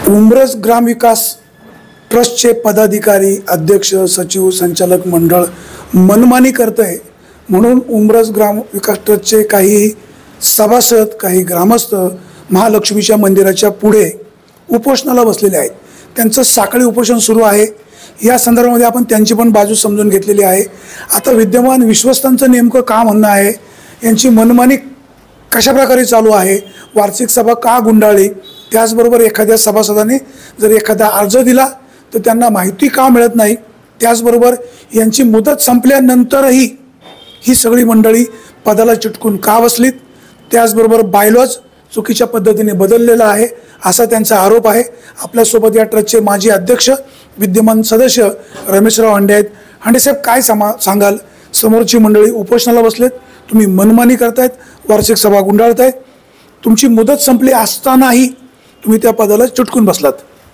उंब्रज ग्रामविकास ट्रस्टचे पदाधिकारी, अध्यक्ष, सचिव, संचालक मंडळ मनमानी करतंय म्हणून उंब्रज ग्रामविकास ट्रस्टचे काही सभासद, काही ग्रामस्थ महालक्ष्मीच्या मंदिराच्या पुढे उपोषणाला बसलेले आहेत. त्यांचं साखळी उपोषण सुरू आहे. या संदर्भामध्ये आपण त्यांची पण बाजू समजून घेतलेली आहे. आता विद्यमान विश्वस्तांचं नेमकं का म्हणणं आहे, यांची मनमानी कशाप्रकारे चालू आहे, वार्षिक सभा का गुंडाळली, त्याचबरोबर एखाद्या सभासदाने जर एखादा अर्ज दिला तर त्यांना माहिती का मिळत नाही, त्याचबरोबर यांची मुदत संपल्यानंतरही ही सगळी मंडळी पदाला चिटकून का बसलीत, त्याचबरोबर बायलॉज चुकीच्या पद्धतीने बदललेला आहे असा त्यांचा आरोप आहे. आपल्यासोबत या ट्रस्टचे माजी अध्यक्ष, विद्यमान सदस्य रमेशराव हंडे आहेत. हंडे साहेब, काय सांगाल? समोरची मंडळी उपोषणाला बसलेत, तुम्ही मनमानी करतायत, वार्षिक सभा गुंडाळतायत, तुमची मुदत संपली असतानाही तुम्ही त्या पदाला चिटकून बसलात.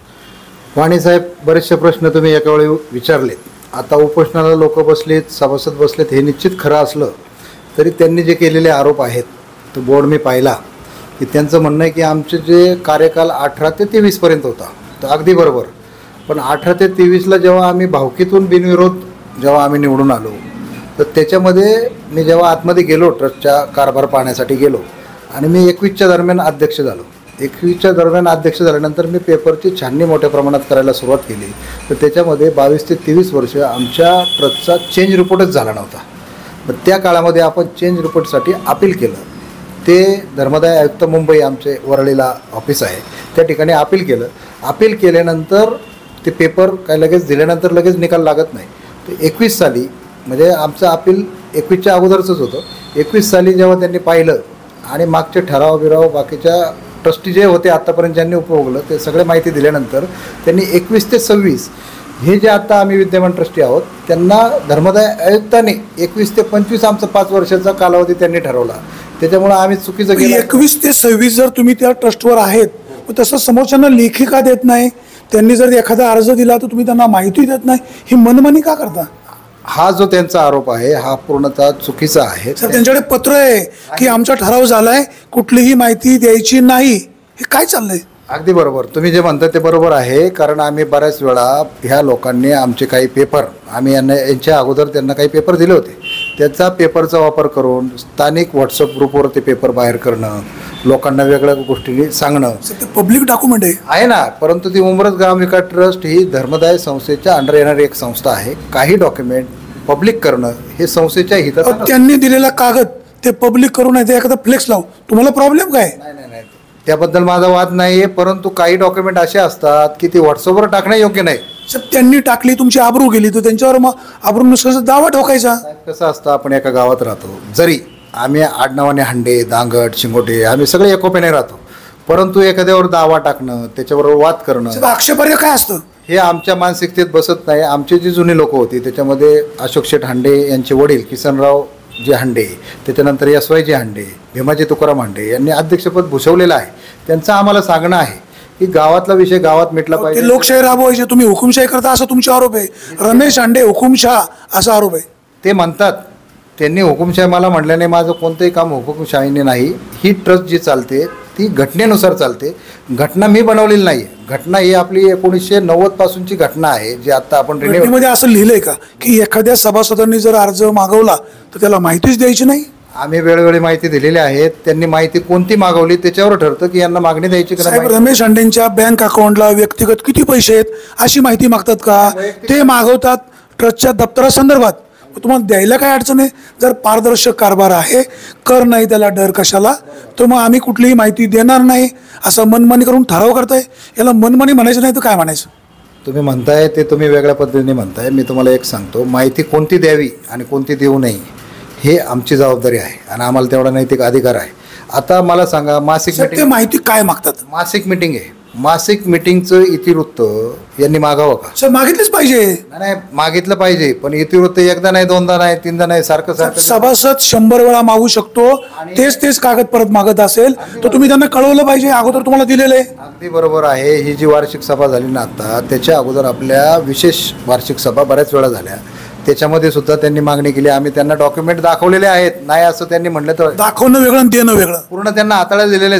वाणी साहेब, बरेचसे प्रश्न तुम्ही एका वेळी विचारलेत. आता उपोषणाला लोक बसलेत, सभासद बसलेत, हे निश्चित खरं असलं तरी त्यांनी जे केलेले आरोप आहेत तो बोर्ड मी पाहिला की त्यांचं म्हणणं आहे की आमचे जे कार्यकाल 18 ते 23 पर्यंत होता, तर अगदी बरोबर. पण 18 ते 23ला जेव्हा आम्ही भावकीतून बिनविरोध जेव्हा आम्ही निवडून आलो, तर त्याच्यामध्ये मी जेव्हा आतमध्ये गेलो, ट्रस्टच्या कारभार पाहण्यासाठी गेलो आणि मी 21च्या दरम्यान अध्यक्ष झालो. 21च्या दरम्यान अध्यक्ष झाल्यानंतर मी पेपरची छाननी मोठ्या प्रमाणात करायला सुरुवात केली. तर त्याच्यामध्ये 22 ते 23 वर्ष आमच्या ट्रस्टचा चेंज रिपोर्टच झाला नव्हता. तर त्या काळामध्ये आपण चेंज रिपोर्टसाठी अपील केलं. ते धर्मदाय आयुक्त मुंबई, आमचे वरळीला ऑफिस आहे, त्या ठिकाणी अपील केलं. अपील केल्यानंतर ते पेपर काय लगेच दिल्यानंतर लगेच निकाल लागत नाही. तर 21 साली, म्हणजे आमचं अपील 21च्या अगोदरचंच होतं, 21 साली जेव्हा त्यांनी पाहिलं आणि मागचे ठराव बिराव बाकीच्या ट्रस्टी जे होते आत्तापर्यंत ज्यांनी उपभोगलं ते सगळे माहिती दिल्यानंतर त्यांनी 21 ते 26 हे जे आता आम्ही विद्यमान ट्रस्टी आहोत त्यांना धर्मदाय आयुक्तांनी 21 ते 25 आमचा 5 वर्षाचा कालावधी त्यांनी ठरवला. त्याच्यामुळे आम्ही चुकीचं केलं. 21 ते 26 जर तुम्ही त्या ट्रस्टवर आहेत, तसं समोरच्यांना लेखी का देत नाही? त्यांनी जर एखादा अर्ज दिला तर तुम्ही त्यांना माहिती देत नाही, ही मनमानी का करता? हा जो त्यांचा आरोप आहे हा पूर्णतः चुकीचा आहे. सर, त्यांच्याकडे पत्र आहे की आमचा ठराव झालाय, कुठलीही माहिती द्यायची नाही. हे काय चाललंय? अगदी बरोबर, तुम्ही जे म्हणता ते बरोबर आहे. कारण आम्ही बऱ्याच वेळा ह्या लोकांनी आमचे काही पेपर, आम्ही यांच्या अगोदर त्यांना काही पेपर दिले होते, त्याचा पेपरचा वापर करून स्थानिक व्हॉट्सअप ग्रुपवर ते पेपर बाहेर करणं, लोकांना वेगळ्या गोष्टी सांगणं, ते पब्लिक डॉक्युमेंट आहे ना. परंतु ती उंब्रज ग्रामविकास ट्रस्ट ही धर्मदाय संस्थेच्या अंडर येणारी एक संस्था आहे. काही डॉक्युमेंट पब्लिक करणं हे संस्थेच्या हिताचं. त्यांनी दिलेला कागद ते पब्लिक करू नये, ते एखादा फ्लेक्स लावू, तुम्हाला प्रॉब्लेम काय? नाही, त्याबद्दल माझा वाद नाही आहे. परंतु काही डॉक्युमेंट असे असतात की ते व्हॉट्सअपवर टाकणं योग्य नाही. सर, त्यांनी टाकली, तुमची आबरू गेली, तर त्यांच्यावर मग आबरूनुसार दावा ठोकायचा. कसं असतं, आपण एका गावात राहतो, जरी आम्ही आडनावाने हंडे, दांगट, शिंगोटे आम्ही सगळे एकोप्याने राहतो, परंतु एखाद्यावर दावा टाकणं, त्याच्याबरोबर वाद करणं, आक्षेपार्ह काय असतं हे आमच्या मानसिकतेत बसत नाही. आमचे जी जुनी लोक होती त्याच्यामध्ये अशोक शेठ हंडे यांचे वडील किसनराव जे हंडे, त्याच्यानंतर यशवाईजी हंडे, भीमाजी तुकाराम हंडे यांनी अध्यक्षपद भूषवलेलं आहे. त्यांचं आम्हाला सांगणं आहे की गावातला विषय गावात मिटला पाहिजे. लोकशाही राबवायची, तुम्ही हुकुमशाही करता असा तुमचा आरोप आहे. रमेश हंडे हुकुमशाह असा आरोप आहे. ते म्हणतात, त्यांनी हुकुमशाही मला म्हटल्याने माझं कोणतंही काम हुकुमशाहीने नाही. ही ट्रस्ट जी चालते ती घटनेनुसार चालते. घटना मी बनवलेली नाही. घटना ही आपली 1990 पासूनची घटना आहे, जी आता आपण घटनेमध्ये असं लिहिलंय का की एखाद्या सभासदांनी जर अर्ज मागवला तर त्याला माहितीच द्यायची नाही? आम्ही वेळोवेळी माहिती दिलेली आहे. त्यांनी माहिती कोणती मागवली त्याच्यावर ठरतं की यांना मागणी द्यायची का नाही. रमेश हंडेंच्या बँक अकाउंटला व्यक्तिगत किती पैसे आहेत अशी माहिती मागतात का? ते मागवतात ट्रस्टच्या दप्तरासंदर्भात. तुम्हाला द्यायला काय अडचण आहे? जर पारदर्शक कारभार आहे, कर नाही त्याला डर कशाला, तर मग आम्ही कुठलीही माहिती देणार नाही असं मनमानी करून ठराव करताय. याला मनमानी म्हणायचं नाही तर काय म्हणायचं? तुम्ही म्हणताय ते तुम्ही वेगळ्या पद्धतीने म्हणताय. मी तुम्हाला एक सांगतो, माहिती कोणती द्यावी आणि कोणती देऊ नये हे आमची जबाबदारी आहे आणि आम्हाला तेवढा नैतिक अधिकार आहे. आता मला सांगा, मासिक ते माहिती काय मागतात? मासिक मिटिंग आहे. मासिक मिटिंगचं इतिवृत्त यांनी मागावं का? सर, मागितलंच पाहिजे. नाही, मागितलं पाहिजे, पण इतिवृत्त एकदा नाही, दोनदा नाही, तीनदा नाही, सारखं सारखं. सभासद 100 वेळा मागू शकतो. तेच कागद परत मागत असेल तर तुम्ही त्यांना कळवलं पाहिजे, अगोदर तुम्हाला दिलेलं आहे. अगदी बरोबर आहे. ही जी वार्षिक सभा झाली ना आता, त्याच्या अगोदर आपल्या विशेष वार्षिक सभा बऱ्याच वेळा झाल्या, त्याच्यामध्ये सुद्धा त्यांनी मागणी केली. आम्ही त्यांना डॉक्युमेंट दाखवलेले आहेत. नाही असं त्यांनी म्हटलं तर दाखवणं वेगळं आणि देणं वेगळं. पूर्ण त्यांना हाताळायला दिलेले साहेब.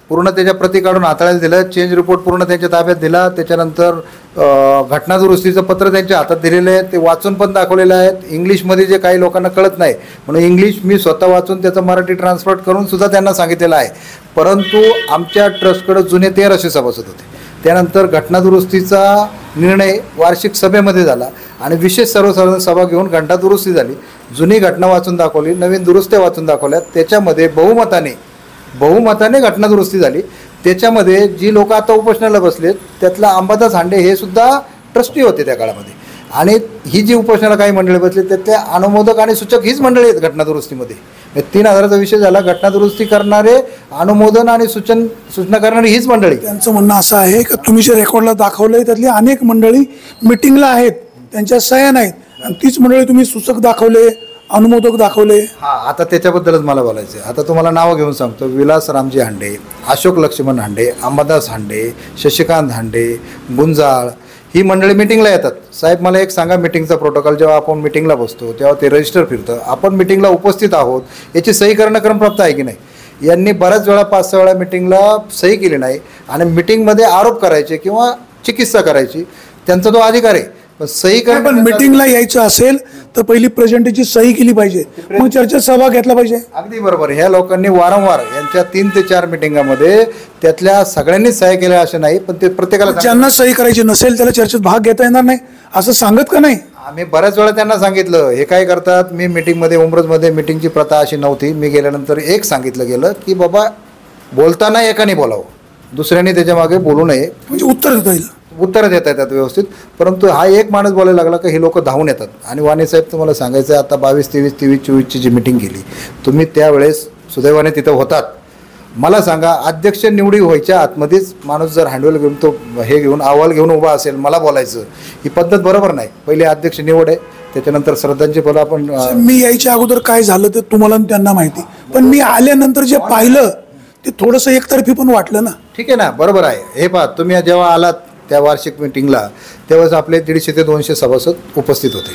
पूर्ण त्याच्या प्रती काढून हाताळायला दिलं, चेंज रिपोर्ट पूर्ण त्यांच्या ताब्यात दिला. त्याच्यानंतर घटना दुरुस्तीचं पत्र त्यांच्या हातात दिलेलं आहे, ते वाचून पण दाखवलेलं आहे. इंग्लिशमध्ये जे काही लोकांना कळत नाही म्हणून इंग्लिश मी स्वतः वाचून त्याचं मराठी ट्रान्सलेट करून सुद्धा त्यांना सांगितलेलं आहे. परंतु आमच्या ट्रस्टकडे जुने 1300 सभासद होते. त्यानंतर घटना दुरुस्तीचा निर्णय वार्षिक सभेमध्ये झाला आणि विशेष सर्वसाधारण सभा घेऊन घटना दुरुस्ती झाली. जुनी घटना वाचून दाखवली, नवीन दुरुस्त्या वाचून दाखवल्या. त्याच्यामध्ये बहुमताने घटना दुरुस्ती झाली. त्याच्यामध्ये जी लोक आता उपोषणाला बसलेत त्यातला अंबादास हांडे हे सुद्धा ट्रस्टी होते त्या काळामध्ये. आणि ही जी उपोषणाला काही मंडळी बसली त्यातले अनुमोदक आणि सूचक हीच मंडळी आहेत घटना दुरुस्तीमध्ये. 3000चा विषय झाला. घटना दुरुस्ती करणारे, अनुमोदन आणि सूचना करणारी हीच मंडळी. त्यांचं म्हणणं असं आहे की तुम्ही जे रेकॉर्डला दाखवलंय त्यातली अनेक मंडळी मिटिंगला आहेत, त्यांच्या सह्या नाहीत, आणि तीच मंडळी तुम्ही सूचक दाखवले, अनुमोदक दाखवले. आता त्याच्याबद्दलच मला बोलायचं आहे. आता तुम्हाला नावं घेऊन सांगतो. विलास रामजी हांडे, अशोक लक्ष्मण हांडे, अंबादास हांडे, शशिकांत हांडे, गुंजाळ, ही मंडळी मिटिंगला येतात. साहेब मला एक सांगा, मिटिंगचा प्रोटोकॉल जेव्हा आपण मिटिंगला बसतो तेव्हा ते रजिस्टर फिरतं, आपण मिटिंगला उपस्थित आहोत याची सही करणं क्रमप्राप्त आहे की नाही? यांनी बऱ्याच वेळा 5-6 वेळा मिटिंगला सही केली नाही आणि मिटिंगमध्ये आरोप करायचे किंवा चिकित्सा करायची त्यांचा तो अधिकार आहे. पण सही पण मिटिंगला यायचं असेल तर पहिली प्रेझेंटेची सही केली पाहिजे, मग चर्चेत सहभाग घेतला पाहिजे. अगदी बरोबर. ह्या लोकांनी वारंवार यांच्या 3 ते 4 मिटिंगामध्ये त्यातल्या सगळ्यांनीच सही केल्या असे नाही, पण ते प्रत्येकाला ज्यांना सही करायची नसेल त्याला चर्चेत भाग घेता येणार नाही असं सांगत का नाही? आम्ही बऱ्याच वेळा त्यांना सांगितलं. हे काय करतात, मी मिटिंगमध्ये उमरजमध्ये मिटिंगची प्रथा अशी नव्हती. मी गेल्यानंतर एक सांगितलं गेलं की बाबा बोलताना एकाने बोलावं, दुसऱ्याने त्याच्या मागे बोलू नये, म्हणजे उत्तर देता येईल, उत्तरं देता येतात व्यवस्थित. परंतु हा एक माणूस बोलायला लागला की हे लोक धावून येतात. आणि वाणी साहेब तुम्हाला सांगायचं आहे, आता 22, 23, 24ची जी मिटिंग केली तुम्ही त्यावेळेस सुदैवाने तिथं होतात. मला सांगा, अध्यक्ष निवडी व्हायच्या आतमध्येच माणूस जर हँडल घेऊन तो हे घेऊन अहवाल घेऊन उभा असेल, मला बोलायचं, ही पद्धत बरोबर नाही. पहिले अध्यक्ष निवड आहे, त्याच्यानंतर श्रद्धांची पद. आपण मी यायच्या अगोदर काय झालं ते तुम्हाला आणि त्यांना माहिती, पण मी आल्यानंतर जे पाहिलं ते थोडंसं एकतर्फी पण वाटलं ना. ठीक आहे ना, बरोबर आहे. हे पहा, तुम्ही जेव्हा आलात त्या वार्षिक मिटिंगला तेव्हाच आपले 150 ते 200 सभासद उपस्थित होते.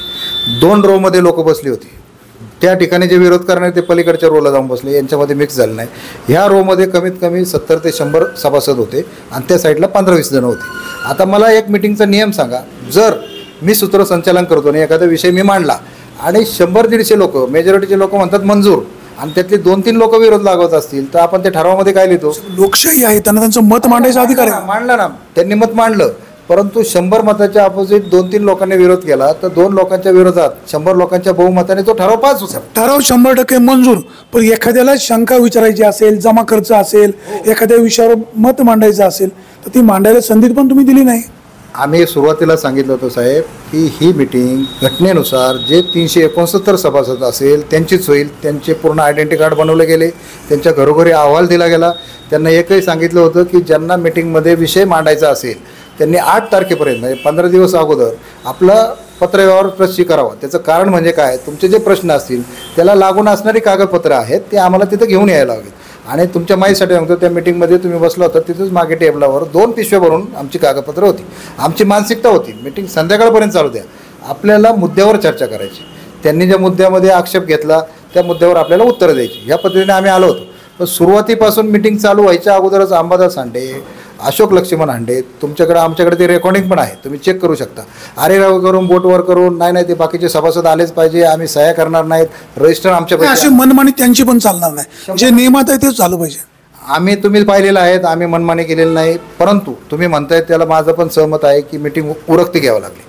2 रोमध्ये लोक बसली होती. त्या ठिकाणी जे विरोध करणारे ते पलीकडच्या रोला जाऊन बसले, यांच्यामध्ये मिक्स झालं नाही. ह्या रोमध्ये कमीत कमी 70 ते 100 सभासद होते आणि त्या साईडला 15-20 जण होते. आता मला एक मिटिंगचा नियम सांगा, जर मी सूत्रसंचालन करतो आणि एखादा विषय मी मांडला आणि 100-150 लोक, मेजॉरिटीचे लोक म्हणतात मंजूर, आणि त्यातले 2-3 लोक विरोध लागवत असतील तर आपण त्या ठरावामध्ये काय लिहितो? लोकशाही आहे, त्यांना त्यांचं मत मांडायचा अधिकार आहे. मांडलं ना, त्यांनी मत मांडलं. परंतु 100 मताच्या अपोजिट 2-3 लोकांनी विरोध केला तर 2 लोकांच्या विरोधात 100 लोकांच्या बहुमताने तो ठराव पास होता. ठराव 100% मंजूर. पण एखाद्याला शंका विचारायची असेल, जमा खर्च असेल, एखाद्या विषयावर मत मांडायचं असेल तर ती मांडायला संधी पण तुम्ही दिली नाही. आम्ही सुरुवातीला सांगितलं होतं साहेब की ही मिटिंग घटनेनुसार जे 369 सभासद असेल त्यांचीच होईल. त्यांचे पूर्ण आयडेंटिटी कार्ड बनवले गेले, त्यांच्या घरोघरी अहवाल दिला गेला. त्यांना एकही सांगितलं होतं की ज्यांना मिटिंगमध्ये विषय मांडायचा असेल त्यांनी 8 तारखेपर्यंत म्हणजे 15 दिवस अगोदर आपलं पत्रव्यवहार ट्रस्टशी करावा. त्याचं कारण म्हणजे काय, तुमचे जे प्रश्न असतील त्याला लागून असणारी कागदपत्रं आहेत ते आम्हाला तिथं घेऊन यायला लागेल. आणि तुमच्या माहितीसाठी सांगतो, त्या मिटिंगमध्ये तुम्ही बसला होता तिथंच मागे टेबलावर 2 पिशव्या भरून आमची कागदपत्रं होती. आमची मानसिकता होती मिटिंग संध्याकाळपर्यंत चालू द्या, आपल्याला मुद्द्यावर चर्चा करायची. त्यांनी ज्या मुद्द्यामध्ये आक्षेप घेतला त्या मुद्द्यावर आपल्याला उत्तरं द्यायची. ह्या पद्धतीने आम्ही आलो होतो. पण सुरुवातीपासून मिटिंग चालू व्हायच्या अगोदरच अंबादास हांडे, अशोक लक्ष्मण हांडे, आमच्याकडे ते रेकॉर्डिंग पण आहे, तुम्ही चेक करू शकता. अरे राव करून बोटवर करून नाही ते बाकीचे सभासद आलेच पाहिजे, आम्ही सह्या करणार नाहीत, रजिस्टर आमच्या अशी मनमानी त्यांची पण चालणार नाही. जे नियमात आहे तेच झालं पाहिजे. आम्ही तुम्ही पाहिलेलं आहेत, आम्ही मनमानी केलेलं नाही. परंतु तुम्ही म्हणताय त्याला माझं पण सहमत आहे की मिटिंग उरकती घ्यावं लागली.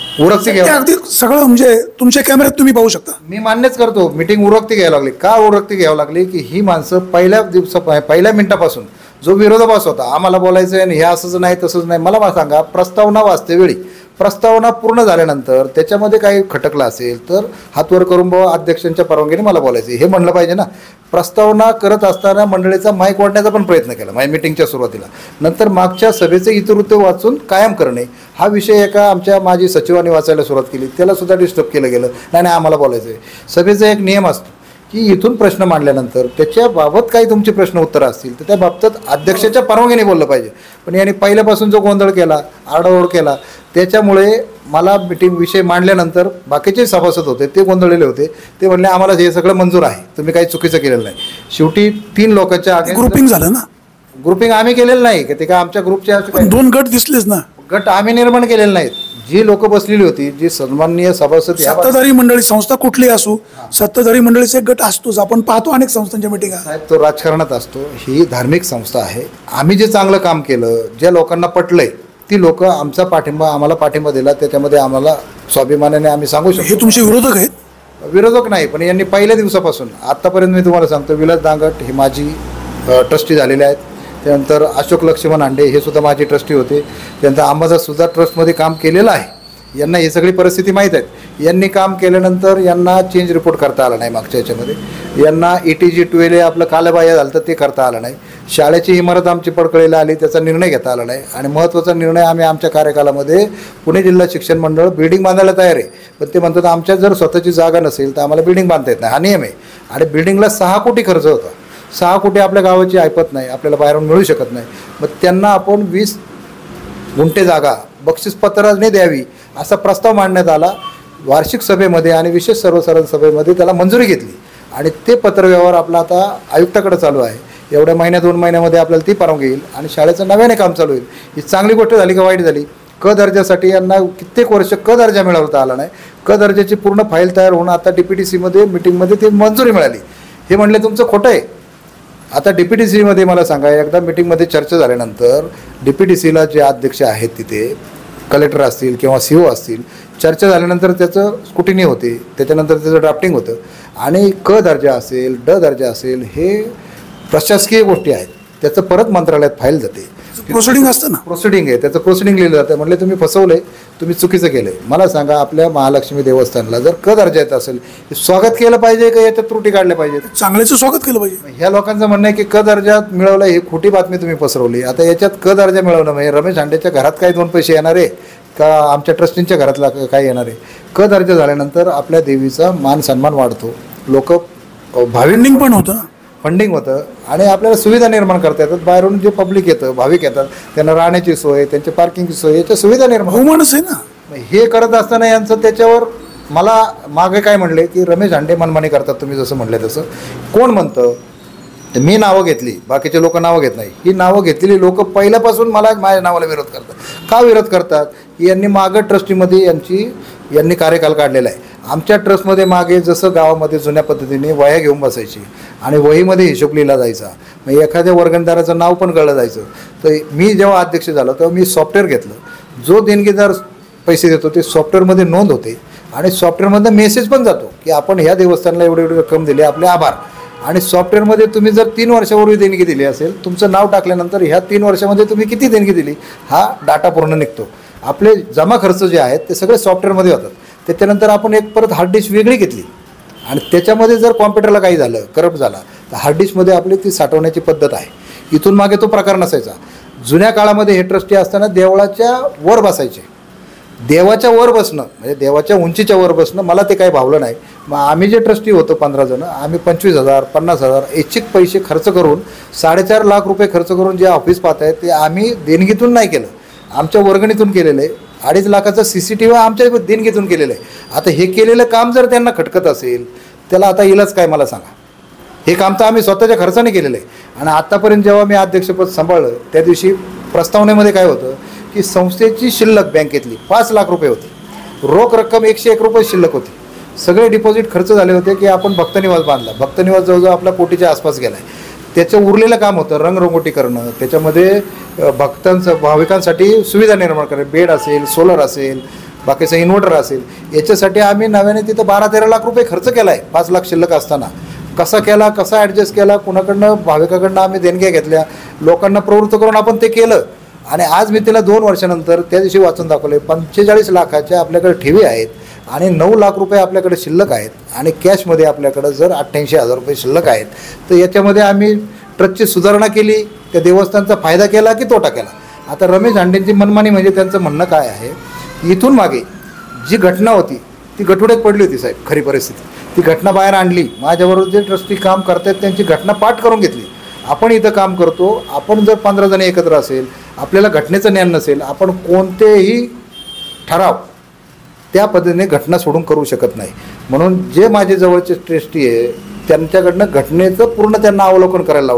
अगदी सगळं म्हणजे तुमच्या कॅमेऱ्यात तुम्ही पाहू शकता. मी मान्यच करतो मिटिंग उरकती घ्यावी लागली. का उरकती घ्यावी लागली की ही माणसं पहिल्या मिनिटापासून जो विरोधाभास होता, आम्हाला बोलायचं आहे आणि हे असंच नाही तसंच नाही. मला सांगा, प्रस्तावना वाचतेवेळी प्रस्तावना पूर्ण झाल्यानंतर त्याच्यामध्ये काही खटकलं असेल तर हातवर करून बाबा अध्यक्षांच्या परवानगीने मला बोलायचं हे म्हणलं पाहिजे ना. प्रस्तावना करत असताना मंडळीचा माईक वाढण्याचा पण प्रयत्न केला माझ्या मिटिंगच्या सुरुवातीला. नंतर मागच्या सभेचे इतिवृत्त वाचून कायम करणे हा विषय एका आमच्या माजी सचिवांनी वाचायला सुरुवात केली, त्याला सुद्धा डिस्टर्ब केलं गेलं. नाही आम्हाला बोलायचं आहे. सभेचा एक नियम असतो की इथून प्रश्न मांडल्यानंतर त्याच्याबाबत काही तुमचे प्रश्न उत्तर असतील तर त्या बाबतीत अध्यक्षाच्या परवानगीने बोललं पाहिजे. पण याने पहिल्यापासून जो गोंधळ केला, आरडाओरड केला, त्याच्यामुळे मला मिटिंग विषय मांडल्यानंतर बाकीचे सभासद होते ते गोंधळलेले होते. ते म्हणले आम्हाला हे सगळं मंजूर आहे, तुम्ही काही चुकीचं केलेलं नाही. शेवटी 3 लोकांच्या ग्रुपिंग झालं ना. ग्रुपिंग आम्ही केलेलं नाही की ते काय आमच्या ग्रुपचे असे पण काही दोन गट दिसलेच ना. गट आम्ही निर्माण केलेले नाहीत. जी लोक बसलेली होती, जी सन्माननीय सभासद या सत्ताधारी मंडळी संस्था कुठली असो, सत्ताधारी मंडळीचा एक गट असतोच. आपण पाहतो अनेक संस्थांच्या मिटिंगा. साहेब, तो राजकारणात असतो. ही धार्मिक संस्था आहे. आम्ही जे चांगलं काम केलं, ज्या लोकांना पटलंय ती लोक आम्हाला पाठिंबा दिला, त्याच्यामध्ये आम्हाला स्वाभिमानाने आम्ही सांगू हे शकतो. तुमचे विरोधक आहेत. विरोधक नाही, पण यांनी पहिल्या दिवसापासून आत्तापर्यंत मी तुम्हाला सांगतो, विलास दांगट हे माझी ट्रस्टी झालेले आहेत. त्यानंतर अशोक लक्ष्मण हांडे हे सुद्धा माझे ट्रस्टी होते. त्यानंतर अंबादास सुद्धा ट्रस्टमध्ये काम केलेलं आहे. यांना ही सगळी परिस्थिती माहीत आहे. यांनी काम केल्यानंतर यांना चेंज रिपोर्ट करता आला नाही. मागच्या याच्यामध्ये यांना ETG 12 आपलं कालबाह्य झालं तर ते करता आलं नाही. शाळेची इमारत आमची पडकळीला आली, त्याचा निर्णय घेता आला नाही. आणि महत्त्वाचा निर्णय आम्ही आमच्या कार्यकालामध्ये पुणे जिल्हा शिक्षण मंडळ बिल्डिंग बांधायला तयार आहे, पण ते म्हणतात आमच्या जर स्वतःची जागा नसेल तर आम्हाला बिल्डिंग बांधता येत नाही. हा नियम आहे. आणि बिल्डिंगला 6 कोटी खर्च होता. 6 कोटी आपल्या गावाची ऐपत नाही, आपल्याला बाहेरून मिळू शकत नाही. मग त्यांना आपण 20 गुंठे जागा बक्षीसपत्राने द्यावी असा प्रस्ताव मांडण्यात आला वार्षिक सभेमध्ये आणि विशेष सर्वसाधारण सभेमध्ये. त्याला मंजुरी घेतली आणि ते पत्रव्यवहार आपला आता आयुक्ताकडे चालू आहे. एवढ्या महिन्या 2 महिन्यामध्ये आपल्याला ती परवानगी येईल आणि शाळेचं नव्याने काम चालू होईल. ही चांगली गोष्ट झाली का वाईट झाली? क दर्जासाठी यांना कित्येक वर्ष क दर्जा मिळवता आला नाही. क दर्जाची पूर्ण फाईल तयार होऊन आता DPTCमध्ये मिटिंगमध्ये ती मंजुरी मिळाली. हे म्हणले तुमचं खोटं आहे. आता DPTCमध्ये मला सांगा, एकदा मिटिंगमध्ये चर्चा झाल्यानंतर DPTCला जे अध्यक्ष आहेत तिथे कलेक्टर असतील किंवा CO असतील, चर्चा झाल्यानंतर त्याचं स्क्रुटिनी होते, त्याच्यानंतर त्याचं ड्राफ्टिंग होतं. आणि क दर्जा असेल, ड दर्जा असेल, हे प्रशासकीय गोष्टी आहेत. त्याचं परत मंत्रालयात फाईल जाते. प्रोसिडिंग असतं ना. प्रोसिडिंग आहे, त्याचं प्रोसिडिंग लिहिलं जातं. म्हणले तुम्ही फसवलंय, तुम्ही चुकीचं केलंय. मला सांगा, आपल्या महालक्ष्मी देवस्थानला जर क दर्जा येत असेल, स्वागत केलं पाहिजे का याच्यात त्रुटी काढल्या पाहिजेत? चांगल्याचं स्वागत केलं पाहिजे. ह्या लोकांचं म्हणणं आहे की क दर्जात मिळवलं, ही खोटी बातमी तुम्ही पसरवली. आता याच्यात क दर्जा मिळवणं म्हणजे रमेश हांडेच्या घरात काही 2 पैसे येणार आहे का आमच्या ट्रस्टींच्या घरातला काय येणार आहे? क दर्जा झाल्यानंतर आपल्या देवीचा मान सन्मान वाढतो, लोक फंडिंग पण होतं. फंडिंग होतं आणि आपल्याला सुविधा निर्माण करता येतात. बाहेरून जे पब्लिक येतं, भाविक येतात, त्यांना राहण्याची सोय, त्यांची पार्किंगची सोय, याच्या सुविधा निर्माण. बहुमानच आहे ना. हे करत असताना यांचं त्याच्यावर मला मागे काय म्हणले की रमेश हांडे मनमानी करतात. तुम्ही जसं म्हणले तसं कोण म्हणतं? तर मी नावं घेतली, बाकीचे लोक नावं घेत नाही. ही नावं घेतलेली लोक पहिल्यापासून माझ्या नावाला विरोध करतात. का विरोध करतात? यांनी मागं ट्रस्टीमध्ये यांनी कार्यकाल काढलेला आहे. आमच्या ट्रस्टमध्ये मागे जसं गावामध्ये जुन्या पद्धतीने वह्या घेऊन बसायची आणि वहीमध्ये हिशोब लिहिला जायचा. मग एखाद्या वर्गणदाराचं नाव पण कळलं जायचं. तर मी जेव्हा अध्यक्ष झालो तेव्हा मी सॉफ्टवेअर घेतलं. जो देणगीदार पैसे देतो ते सॉफ्टवेअरमध्ये नोंद होते आणि सॉफ्टवेअरमधनं मेसेज पण जातो की आपण ह्या देवस्थानला एवढी रक्कम दिली, आपले आभार. आणि सॉफ्टवेअरमध्ये तुम्ही जर 3 वर्षापूर्वी देणगी दिली असेल, तुमचं नाव टाकल्यानंतर ह्या 3 वर्षामध्ये तुम्ही किती देणगी दिली हा डाटा पूर्ण निघतो. आपले जमा खर्च जे आहेत ते सगळे सॉफ्टवेअरमध्ये होतात. त्याच्यानंतर आपण एक परत हार्ड डिस्क वेगळी घेतली आणि त्याच्यामध्ये जर कॉम्प्युटरला काही झालं, करप्ट झाला, तर हार्ड डिस्कमध्ये आपली ती साठवण्याची पद्धत आहे. इथून मागे तो प्रकार नसायचा. जुन्या काळामध्ये हे ट्रस्टी असताना देवळाच्या वर बसायचे. देवाच्या वर बसणं म्हणजे देवाच्या उंचीच्या वर बसणं मला ते काही भावलं नाही. मग आम्ही जे ट्रस्टी होतो 15 जण, आम्ही 25,000 50,000 ऐच्छिक पैसे खर्च करून 4.5 लाख रुपये खर्च करून जे ऑफिस पाहत आहे ते आम्ही देणगीतून नाही केलं, आमच्या वर्गणीतून केलेलं आहे. 2.5 लाखाचं CCTV आमच्या देणगीतून केलेलं आहे. आता हे केलेलं काम जर त्यांना खटकत असेल, त्याला आता इलाज काय मला सांगा? हे काम तर आम्ही स्वतःच्या खर्चाने केलेलं आहे. आणि आत्तापर्यंत जेव्हा मी अध्यक्षपद सांभाळलं त्या दिवशी प्रस्तावनेमध्ये काय होतं की संस्थेची शिल्लक बँकेतली 5 लाख रुपये होती. रोख रक्कम 101 रुपये शिल्लक होती. सगळे डिपॉझिट खर्च झाले होते की आपण भक्तनिवास बांधला. भक्तनिवास जवळजवळ आपला कोटीच्या आसपास गेला आहे. त्याचं उरलेलं काम होतं रंगरंगोटी करणं, त्याच्यामध्ये भाविकांसाठी सुविधा निर्माण करणं, बेड असेल, सोलर असेल, बाकीचं इन्व्हर्टर असेल. याच्यासाठी आम्ही नव्याने तिथं 12-13 लाख रुपये खर्च केला आहे 5 लाख शिल्लक असताना. कसा केला, कसा ॲडजस्ट केला, कुणाकडनं भाविकाकडनं आम्ही देणग्या घेतल्या, लोकांना प्रवृत्त करून आपण ते केलं. आणि आज मी तिला 2 वर्षानंतर त्या दिवशी वाचून दाखवले 45 लाखाच्या आपल्याकडे ठेवी आहेत आणि 9 लाख रुपये आपल्याकडे शिल्लक आहेत आणि कॅशमध्ये आपल्याकडं जर 88,000 रुपये शिल्लक आहेत. तर याच्यामध्ये आम्ही ट्रस्टची सुधारणा केली, त्या देवस्थानचा फायदा केला की तोटा केला? आता रमेश हांडेंची मनमानी म्हणजे त्यांचं म्हणणं काय आहे, इथून मागे जी घटना होती ती गटुड्यात पडली होती साहेब. खरी परिस्थिती ती घटना बाहेर आणली. माझ्याबरोबर जे ट्रस्टी काम करतात त्यांची घटना पाठ करून घेतली. आपण इथं काम करतो, आपण जर 15 जण एकत्र असेल, आपल्याला घटनेचं ज्ञान नसेल, आपण कोणतेही ठराव त्या पद्धतीने घटना सोडून करू शकत नाही. म्हणून जे माझे जवळचे ट्रस्टी आहे त्यांच्याकडनं घटनेचं पूर्ण त्यांना अवलोकन करायला लावलं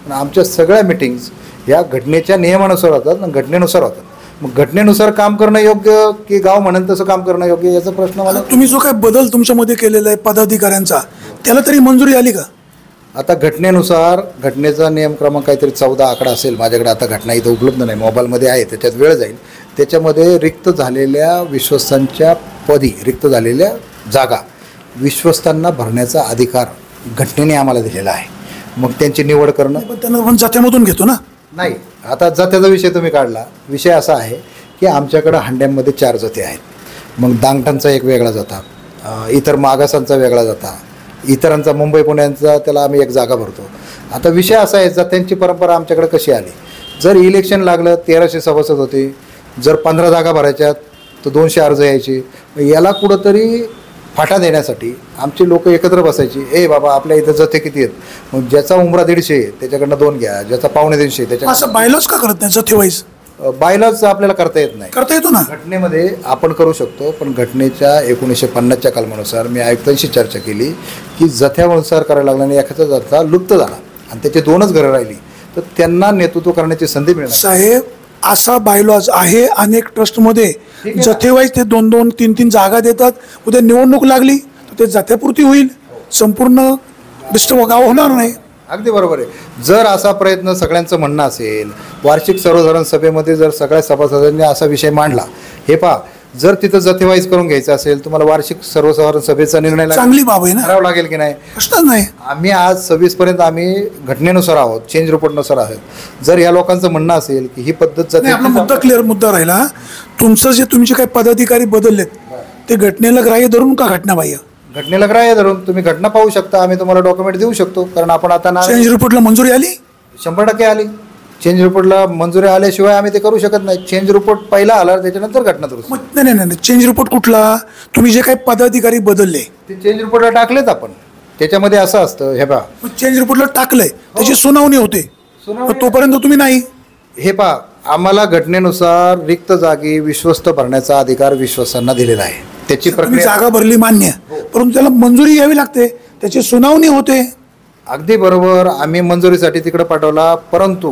पण आमच्या सगळ्या मिटिंग्स ह्या घटनेच्या नियमानुसार होतात आणि घटनेनुसार होतात. मग घटनेनुसार काम करणं योग्य की गाव म्हणेल तसं काम करणं योग्य याचा प्रश्न मला. तुम्ही जो काय बदल तुमच्यामध्ये केलेला आहे पदाधिकाऱ्यांचा, त्याला तरी मंजुरी आली का? आता घटनेनुसार घटनेचा नियम क्रमांक काहीतरी 14 आकडा असेल माझ्याकडे, आता घटना इथं उपलब्ध नाही, मोबाईलमध्ये आहे, त्याच्यात वेळ जाईल. त्याच्यामध्ये रिक्त झालेल्या विश्वस्तांच्या पदी रिक्त झालेल्या जागा विश्वस्तांना भरण्याचा अधिकार घटनेने आम्हाला दिलेला आहे. मग त्यांची निवड करणं पण त्यांना पण जात्यामधून घेतो ना. नाही. आता जात्याचा विषय तुम्ही काढला. विषय असा आहे की आमच्याकडं हांड्यांमध्ये 4 जाती आहेत. मग दांगटांचा एक वेगळा जाता, इतर मागासांचा वेगळा जाता, इतरांचा मुंबई पुण्यांचा त्याला आम्ही एक जागा भरतो. आता विषय असा आहे जात्यांची परंपरा आमच्याकडे कशी आली. जर इलेक्शन लागलं 1300 सभासद होते, जर 15 जागा भरायच्यात तर 200 अर्ज यायचे. याला कुठंतरी फाटा देण्यासाठी आमचे लोक एकत्र बसायची. ए बाबा आपल्या इथं जथे किती आहेत, मग ज्याचा उमरा 150 त्याच्याकडनं 2 घ्या, ज्याचा 250 त्याच्या. असं बायलॉच का करत नाही जथेवाईज? बायलॉच आपल्याला करता येत नाही. करता येतो ना घटनेमध्ये आपण करू शकतो, पण घटनेच्या 1950च्या कलमानुसार मी आयुक्तांशी चर्चा केली की जथ्यानुसार करायला लागला आणि एखादा जथा लुप्त झाला आणि त्याचे 2च घरं राहिली तर त्यांना नेतृत्व करण्याची संधी मिळणार. साहेब असा बायलॉज आहे अनेक ट्रस्टमध्ये, जथेवाईज ते 2-2, 3-3 जागा देतात. उद्या निवडणूक लागली तर ते जथ्यापुरती होईल, संपूर्ण डिस्टर्ब गाव होणार नाही. अगदी बरोबर आहे. जर असा प्रयत्न सगळ्यांचं म्हणणं असेल, वार्षिक सर्वसाधारण सभेमध्ये जर सगळ्या सभासदांनी असा विषय मांडला, हे पहा जर तिथं जथेवाईज करून घ्यायचं असेल तुम्हाला वार्षिक सर्वसाधारण सभेचा निर्णय चांगली बाब आहे ना, करावा लागेल की नाही? प्रश्नच नाही. आम्ही आज 26 पर्यंत आम्ही घटनेनुसार आहोत, चेंज रिपोर्टनुसार आहोत. जर या लोकांचं म्हणणं असेल की ही पद्धत नाही, आपला मुद्दा क्लिअर मुद्दा राहिला. तुमचं जे तुमचे काही पदाधिकारी बदललेत ते घटनेला ग्राह्य धरून का घटनाबाह्य? घटनेला ग्राह्य धरून तुम्ही घटना पाहू शकता, आम्ही तुम्हाला डॉक्युमेंट देऊ शकतो. कारण आपण आता चेंज रिपोर्टला मंजुरी आली 100% आली. चेंज रिपोर्टला मंजुरी आल्याशिवाय आम्ही ते करू शकत नाही. चेंज रिपोर्ट पहिला आला त्याच्यानंतर घटना दुरुस्ती. नाही नाही नाही, चेंज रिपोर्ट कुठला? तुम्ही जे काही पदाधिकारी बदलले ते चेंज रिपोर्टला टाकलेत आपण. त्याच्यामध्ये असं असतं, हे पहा चेंज रिपोर्टला टाकलंय, त्याची सुनावणी होते, तोपर्यंत तुम्ही नाही. हे पहा आम्हाला घटनेनुसार रिक्त जागी विश्वस्त भरण्याचा अधिकार विश्वासांना दिलेला आहे. त्याची तुम्ही प्रक्रिया जागा भरली मान्य, परंतु त्याला मंजुरी घ्यावी लागते, त्याची सुनावणी होते. अगदी बरोबर. आम्ही मंजुरीसाठी तिकडे पाठवला, परंतु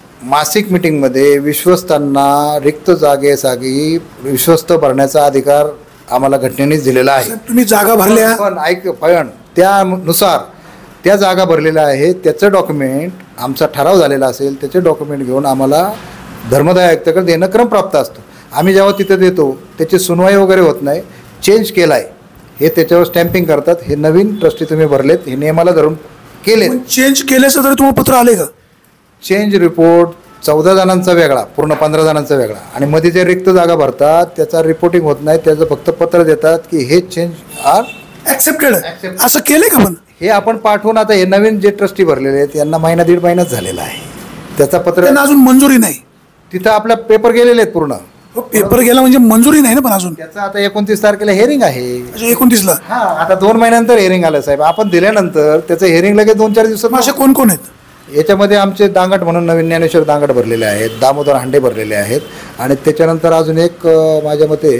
मासिक मिटिंगमध्ये विश्वस्तांना रिक्त जागेसाठी विश्वस्त भरण्याचा अधिकार आम्हाला घटनेनेच दिलेला आहे. तुम्ही जागा भरल्या, पण त्यानुसार त्या जागा भरलेल्या आहेत, त्याचं डॉक्युमेंट आमचा ठराव झालेला असेल त्याचे डॉक्युमेंट घेऊन आम्हाला धर्मदाय आयुक्ताकडे देणं क्रमप्राप्त असतो. आम्ही जेव्हा तिथं देतो त्याची सुनवाई वगैरे होत नाही. चेंज केला आहे हे त्याच्यावर स्टॅम्पिंग करतात, हे नवीन ट्रस्टी तुम्ही भरलेत, हे नियमाला धरून केले. चेंज केल्याचं तरी तुम्हाला पत्र आले का? चेंज रिपोर्ट 14 जणांचा वेगळा, पूर्ण 15 जणांचा वेगळा, आणि मध्ये जे रिक्त जागा भरतात त्याचा रिपोर्टिंग होत नाही, त्याचं फक्त पत्र देतात की हे चेंज आर ऍक्सेप्टेड. असं केलंय का? पण हे आपण पाठवून आता हे नवीन जे ट्रस्टी भरलेले आहेत यांना 1.5 महिनाच झालेला आहे. त्याचा पत्र त्यांना अजून मंजुरी नाही. तिथं आपल्या पेपर गेलेले आहेत पूर्ण. पेपर गेला म्हणजे मंजुरी नाही ना. पण अजून त्याचा आता 29 तारखेला हेअरिंग आहे. 29ला? हा, आता 2 महिन्यानंतर हेअरिंग आलं साहेब. आपण दिल्यानंतर त्याचं हेअरिंग लगेच 2-4 दिवसात. असे कोण कोण आहेत? याच्यामध्ये आमचे दांगट म्हणून नवीन ज्ञानेश्वर दांगट भरलेले आहेत, दामोदर हांडे भरलेले आहेत, आणि त्याच्यानंतर अजून एक माझ्या मते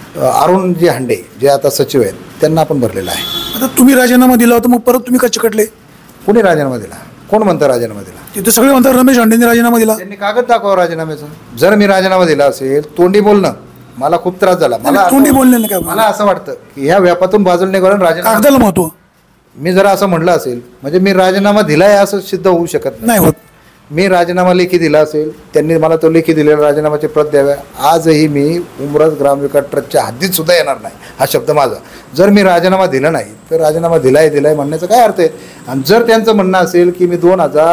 अरुणजी हांडे जे आता सचिव आहेत त्यांना आपण भरलेलं आहे. आता तुम्ही राजीनामा दिला होता, मग परत तुम्ही का चिकटले? कोणी राजीनामा दिला? कोण म्हणतं राजीनामा दिला? तिथे सगळे म्हणतात रमेश हांडेंनी राजीनामा दिला. त्यांनी कागद दाखवा राजीनाम्याचा. जर मी राजीनामा दिला असेल, तोंडी बोलणं मला खूप त्रास झाला. तोंडी बोलण्याने काय? मला असं वाटतं की ह्या व्यापातून बाजूला निघून राजीनामा, कागदाला महत्व. मी जर असं म्हटलं असेल म्हणजे मी राजीनामा दिलाय असं सिद्ध होऊ शकत नाही होत. मी राजीनामा लेखी दिला असेल, त्यांनी मला तो लेखी दिलेला राजीनामाची प्रत द्याव्या. आजही मी उमरस ग्रामविकास ट्रस्टच्या हद्दीत सुद्धा येणार नाही, हा शब्द माझा. जर मी राजीनामा दिला नाही तर राजीनामा दिलाय म्हणण्याचा काय अर्थ आहे? आणि जर त्यांचं म्हणणं असेल की मी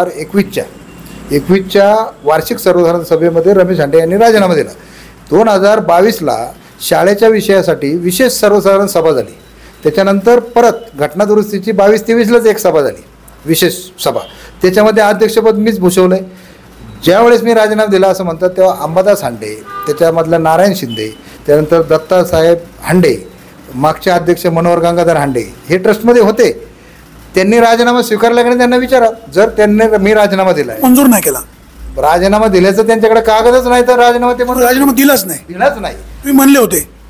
2021च्या वार्षिक सर्वसाधारण सभेमध्ये रमेश हांडे यांनी राजीनामा दिला, 2022ला शाळेच्या विषयासाठी विशेष सर्वसाधारण सभा झाली, त्याच्यानंतर परत घटना दुरुस्तीची 22-23लाच एक सभा झाली, विशेष सभा, त्याच्यामध्ये अध्यक्षपद मीच भूषवलं आहे. ज्यावेळेस मी राजीनामा दिला असं म्हणतात तेव्हा अंबादास हांडे, त्याच्यामधल्या नारायण शिंदे, त्यानंतर दत्तासाहेब हांडे, मागचे अध्यक्ष मनोहर गंगाधर हांडे हे ट्रस्टमध्ये होते. त्यांनी राजीनामा स्वीकारला की त्यांना विचारा. जर त्यांनी मी राजीनामा दिला आहे, मंजूर नाही केला, राजीनामा दिल्याचं त्यांच्याकडे कागदच नाही तर राजीनामा ते म्हणून राजीनामा दिलाच नाही. दिलाच नाही. तुम्ही म्हणले होते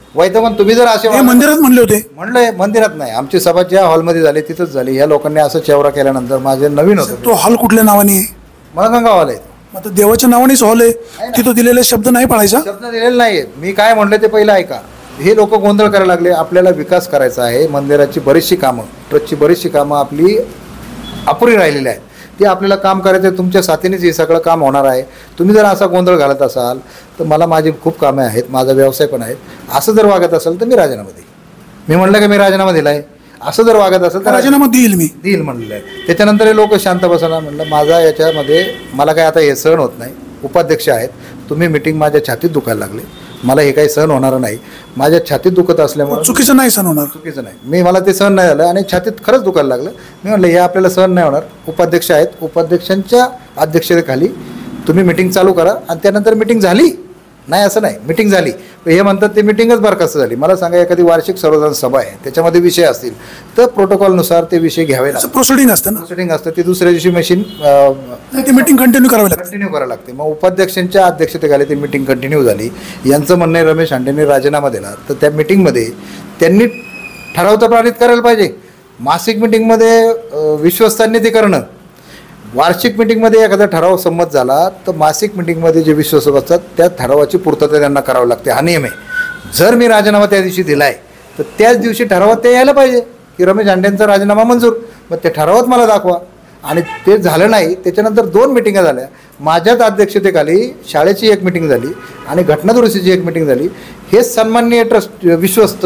वैद्यमान तुम्ही जर असे हे मंदिरात म्हणले होते. म्हणलंय, मंदिरात नाही, आमची सभा ज्या हॉलमध्ये झाली तिथंच झाली. ह्या लोकांनी असं चेवरा केल्यानंतर माझे नवीन होतं तो हॉल कुठल्या नावाने आहे? मळगंगा हॉल आहे. मग आता देवाच्या नावानेच हॉल आहे, तिथं दिलेले शब्द नाही पाळायचा. शब्द दिलेले नाही. मी काय म्हणलं ते पहिलं ऐका. हे लोक गोंधळ करायला लागले. आपल्याला विकास करायचा आहे. मंदिराची बरीचशी कामं, ट्रस्टची बरीचशी कामं आपली अपुरी राहिलेली आहेत. ते आपल्याला काम करायचं आहे. तुमच्या साथीनेच हे सगळं काम होणार आहे. तुम्ही जर असा गोंधळ घालत असाल तर मला माझी खूप कामं आहेत, माझा व्यवसाय पण आहे. असं जर वागत असाल तर मी राजीनामा देईन. मी म्हणलं की मी राजीनामा दिला आहे. असं जर वागत असेल तर राजीनामा देईल मी. देईल म्हणलेलं आहे. त्याच्यानंतर हे लोक शांत बसणार. म्हणलं माझा याच्यामध्ये मला काय आता हे सहन होत नाही. उपाध्यक्ष आहेत तुम्ही, मिटिंग माझ्या छातीत दुखायला लागले. मला हे काही सहन होणार नाही. माझ्या छातीत दुखत असल्यामुळे चुकीचं नाही सण होणार. चुकीचं नाही. मला ते सहन नाही झालं आणि छातीत खरंच दुखायला लागलं. मी म्हटलं हे आपल्याला सहन नाही होणार. उपाध्यक्ष आहेत, उपाध्यक्षांच्या अध्यक्षतेखाली तुम्ही मिटिंग चालू करा. आणि त्यानंतर मिटिंग झाली नाही असं नाही, मिटिंग झाली. हे म्हणतात ते मिटिंगच बरखास्त झाली. मला सांगा एखादी वार्षिक सर्वसाधारण सभा आहे, त्याच्यामध्ये विषय असतील तर प्रोटोकॉलनुसार ते विषय घ्यावे लागतात. प्रोसिडिंग असतं ना, प्रोसिडिंग असतं. ते दुसऱ्या दिवशी मशीन ती मिटिंग कंटिन्यू करावी लागते. कंटिन्यू करावं लागते. मग उपाध्यक्षांच्या अध्यक्षतेखाली ती मिटिंग कंटिन्यू झाली. यांचं म्हणणं आहे रमेश हांडेंनी राजीनामा दिला तर त्या मिटिंगमध्ये त्यांनी ठराव तर पारित करायला पाहिजे. मासिक मिटिंगमध्ये विश्वस्तांनी ते करणं, वार्षिक मिटिंगमध्ये एखादा ठराव संमत झाला तर मासिक मिटिंगमध्ये जे विश्वासक असतात त्या ठरावाची पूर्तता त्यांना करावं लागते. हा नियम आहे. जर मी राजीनामा त्या दिवशी दिला आहे तर त्याच दिवशी ठरावात ते यायला पाहिजे की रमेश हांडेंचा राजीनामा मंजूर. मग त्या ठरावात मला दाखवा. आणि ते झालं नाही. त्याच्यानंतर 2 मिटिंगा झाल्या. माझ्याच अध्यक्षतेखाली शाळेची एक मिटिंग झाली आणि घटनादुरुस्तीची एक मिटिंग झाली. हे सन्माननीय ट्रस्ट विश्वस्त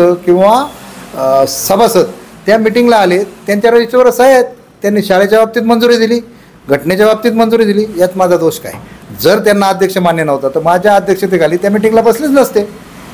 किंवा सभासद त्या मिटिंगला आले. त्यांच्या रजिस्टरवर सह्या आहेत. त्यांनी शाळेच्या बाबतीत मंजुरी दिली, घटनेच्या बाबतीत मंजुरी दिली. यात माझा दोष काय? जर त्यांना अध्यक्ष मान्य नव्हता तर माझ्या अध्यक्षतेखाली त्या मिटिंगला बसलेच नसते.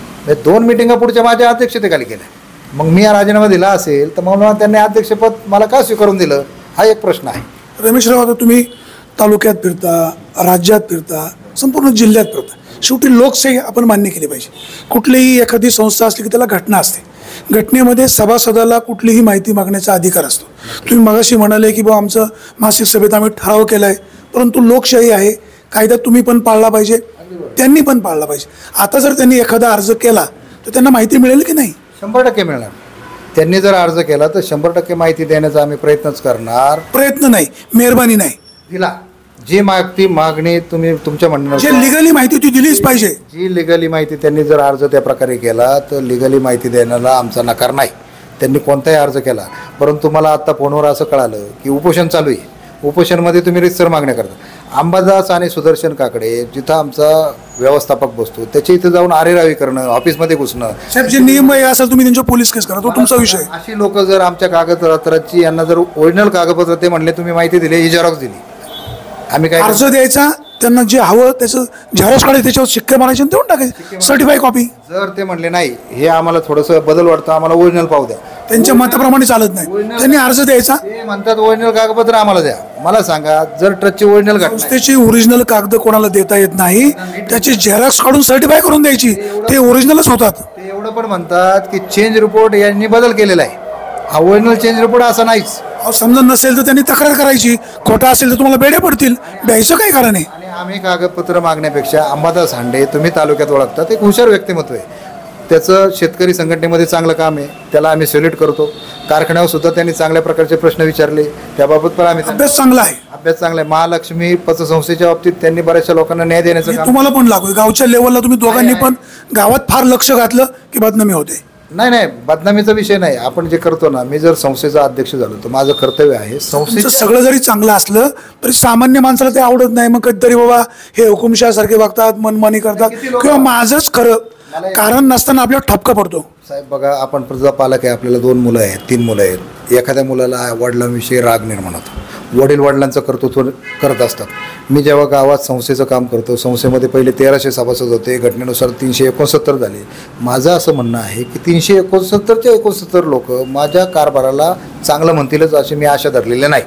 2 मिटिंगा पुढच्या माझ्या अध्यक्षतेखाली केल्या. मग मी राजीनामा दिला असेल तर मग त्यांनी अध्यक्षपद मला का स्वीकारून दिलं, हा एक प्रश्न आहे. रमेशराव, आता तुम्ही तालुक्यात फिरता, राज्यात फिरता, संपूर्ण जिल्ह्यात फिरता. शेवटी लोकशाही आपण मान्य केली पाहिजे. कुठलीही एखादी संस्था असली की त्याला घटना असते. घटनेमध्ये सभासदाला कुठलीही माहिती मागण्याचा अधिकार असतो. तुम्ही मगाशी म्हणाले की आमचं मासिक सभेत आम्ही ठराव केला आहे, परंतु लोकशाही आहे, कायदा तुम्ही पण पाळला पाहिजे, त्यांनी पण पाळला पाहिजे. आता जर त्यांनी एखादा अर्ज केला तर त्यांना माहिती मिळेल की नाही? 100% मिळणार. त्यांनी जर अर्ज केला तर 100% माहिती देण्याचा आम्ही प्रयत्नच करणार. प्रयत्न नाही, मेहरबानी नाही. दिला जी मागणी तुम्ही तुमच्या म्हणणं जे लिगली माहिती ती दिलीच पाहिजे. जी लिगली माहिती त्यांनी जर अर्ज त्या प्रकारे केला तर लिगली माहिती देण्याला आमचा नकार नाही. त्यांनी कोणताही अर्ज केला. परंतु मला आत्ता फोनवर असं कळालं की उपोषण चालू आहे. उपोषणमध्ये तुम्ही रितसर मागण्या करता. अंबादास आणि सुदर्शन काकडे जिथं आमचा व्यवस्थापक बसतो त्याच्या इथं जाऊन आरेरावी करणं, ऑफिसमध्ये घुसणं. साहेब, जे नियम आहे असेल तुम्ही त्यांच्या पोलीस केस करा, तो तुमचा विषय. अशी लोक जर आमच्या कागदपत्राची यांना जर ओरिजिनल कागदपत्र ते म्हणले तुम्ही माहिती दिली, ही झेरॉक्स दिली, आम्ही काय अर्ज द्यायचा, त्यांना जे हवं त्याचं झेरॉक्स काढायचं, त्याच्यावर शिक्के मारायचे आणि देऊन टाकायचे, सर्टिफाय कॉपी. जर ते म्हणले नाही हे आम्हाला थोडंसं बदल वाटतं, आम्हाला ओरिजिनल पाहू द्या, त्यांच्या मताप्रमाणे चालत नाही, त्यांनी अर्ज द्यायचा. ते म्हणतात ओरिजिनल कागदपत्र आम्हाला द्या. मला सांगा जर ट्रस्टची ओरिजिनल घटना संस्थेची ओरिजिनल कागद कोणाला देता येत नाही, त्याची झेरॉक्स काढून सर्टिफाय करून द्यायची, ते ओरिजिनलच होतात. ते एवढं पण म्हणतात की चेंज रिपोर्ट यांनी बदल केलेला आहे. हा ओरिजिनल चेंज रिपोर्ट असा नाहीच. समजा नसेल तर त्यांनी तक्रार करायची, खोटा असेल तर तुम्हाला बेड्या पडतील, द्यायचं काही कारण आहे. आणि आम्ही कागदपत्र मागण्यापेक्षा अंबादास हांडे तुम्ही तालुक्यात ओळखतात, एक हुशार व्यक्तिमत्व आहे. त्याचं शेतकरी संघटनेमध्ये चांगलं काम आहे, त्याला आम्ही सॅल्यूट करतो. कारखान्यावर सुद्धा त्यांनी चांगल्या प्रकारचे प्रश्न विचारले, त्याबाबत पण आम्ही अभ्यास चांगला आहे. अभ्यास चांगला आहे. महालक्ष्मी पतसंस्थेच्या बाबतीत त्यांनी बऱ्याचशा लोकांना न्याय देण्याचं काम. तुम्हाला पण लागू, गावच्या लेवलला तुम्ही दोघांनी पण गावात फार लक्ष घातलं की बदनामी होते. नाही, बदनामीचा विषय नाही. आपण जे करतो ना, मी जर संस्थेचा अध्यक्ष झालो तर माझं कर्तव्य आहे संस्थेचं सगळं जरी चांगलं असलं तरी सामान्य माणसाला ते आवडत नाही. मग कधीतरी बाबा हे हुकुमशासारखे वागतात, मनमानी करतात, किंवा माझंच खरं कारण नसताना आपल्याला ठपका पडतो. साहेब बघा, आपण प्रजा पालक आहे, आपल्याला 2 मुलं आहेत, 3 मुलं आहेत. एखाद्या मुलाला वडिलांविषयी राग निर्माण होतो, वडील वडिलांचं कर्तृत्व करत असतात. मी जेव्हा गावात संस्थेचं काम करतो, संस्थेमध्ये पहिले 1300 सभासद होते, घटनेनुसार 369 झाले. माझं असं म्हणणं आहे की 369च्या 69 लोक माझ्या कारभाराला चांगलं म्हणतीलच अशी मी आशा धरलेली नाही.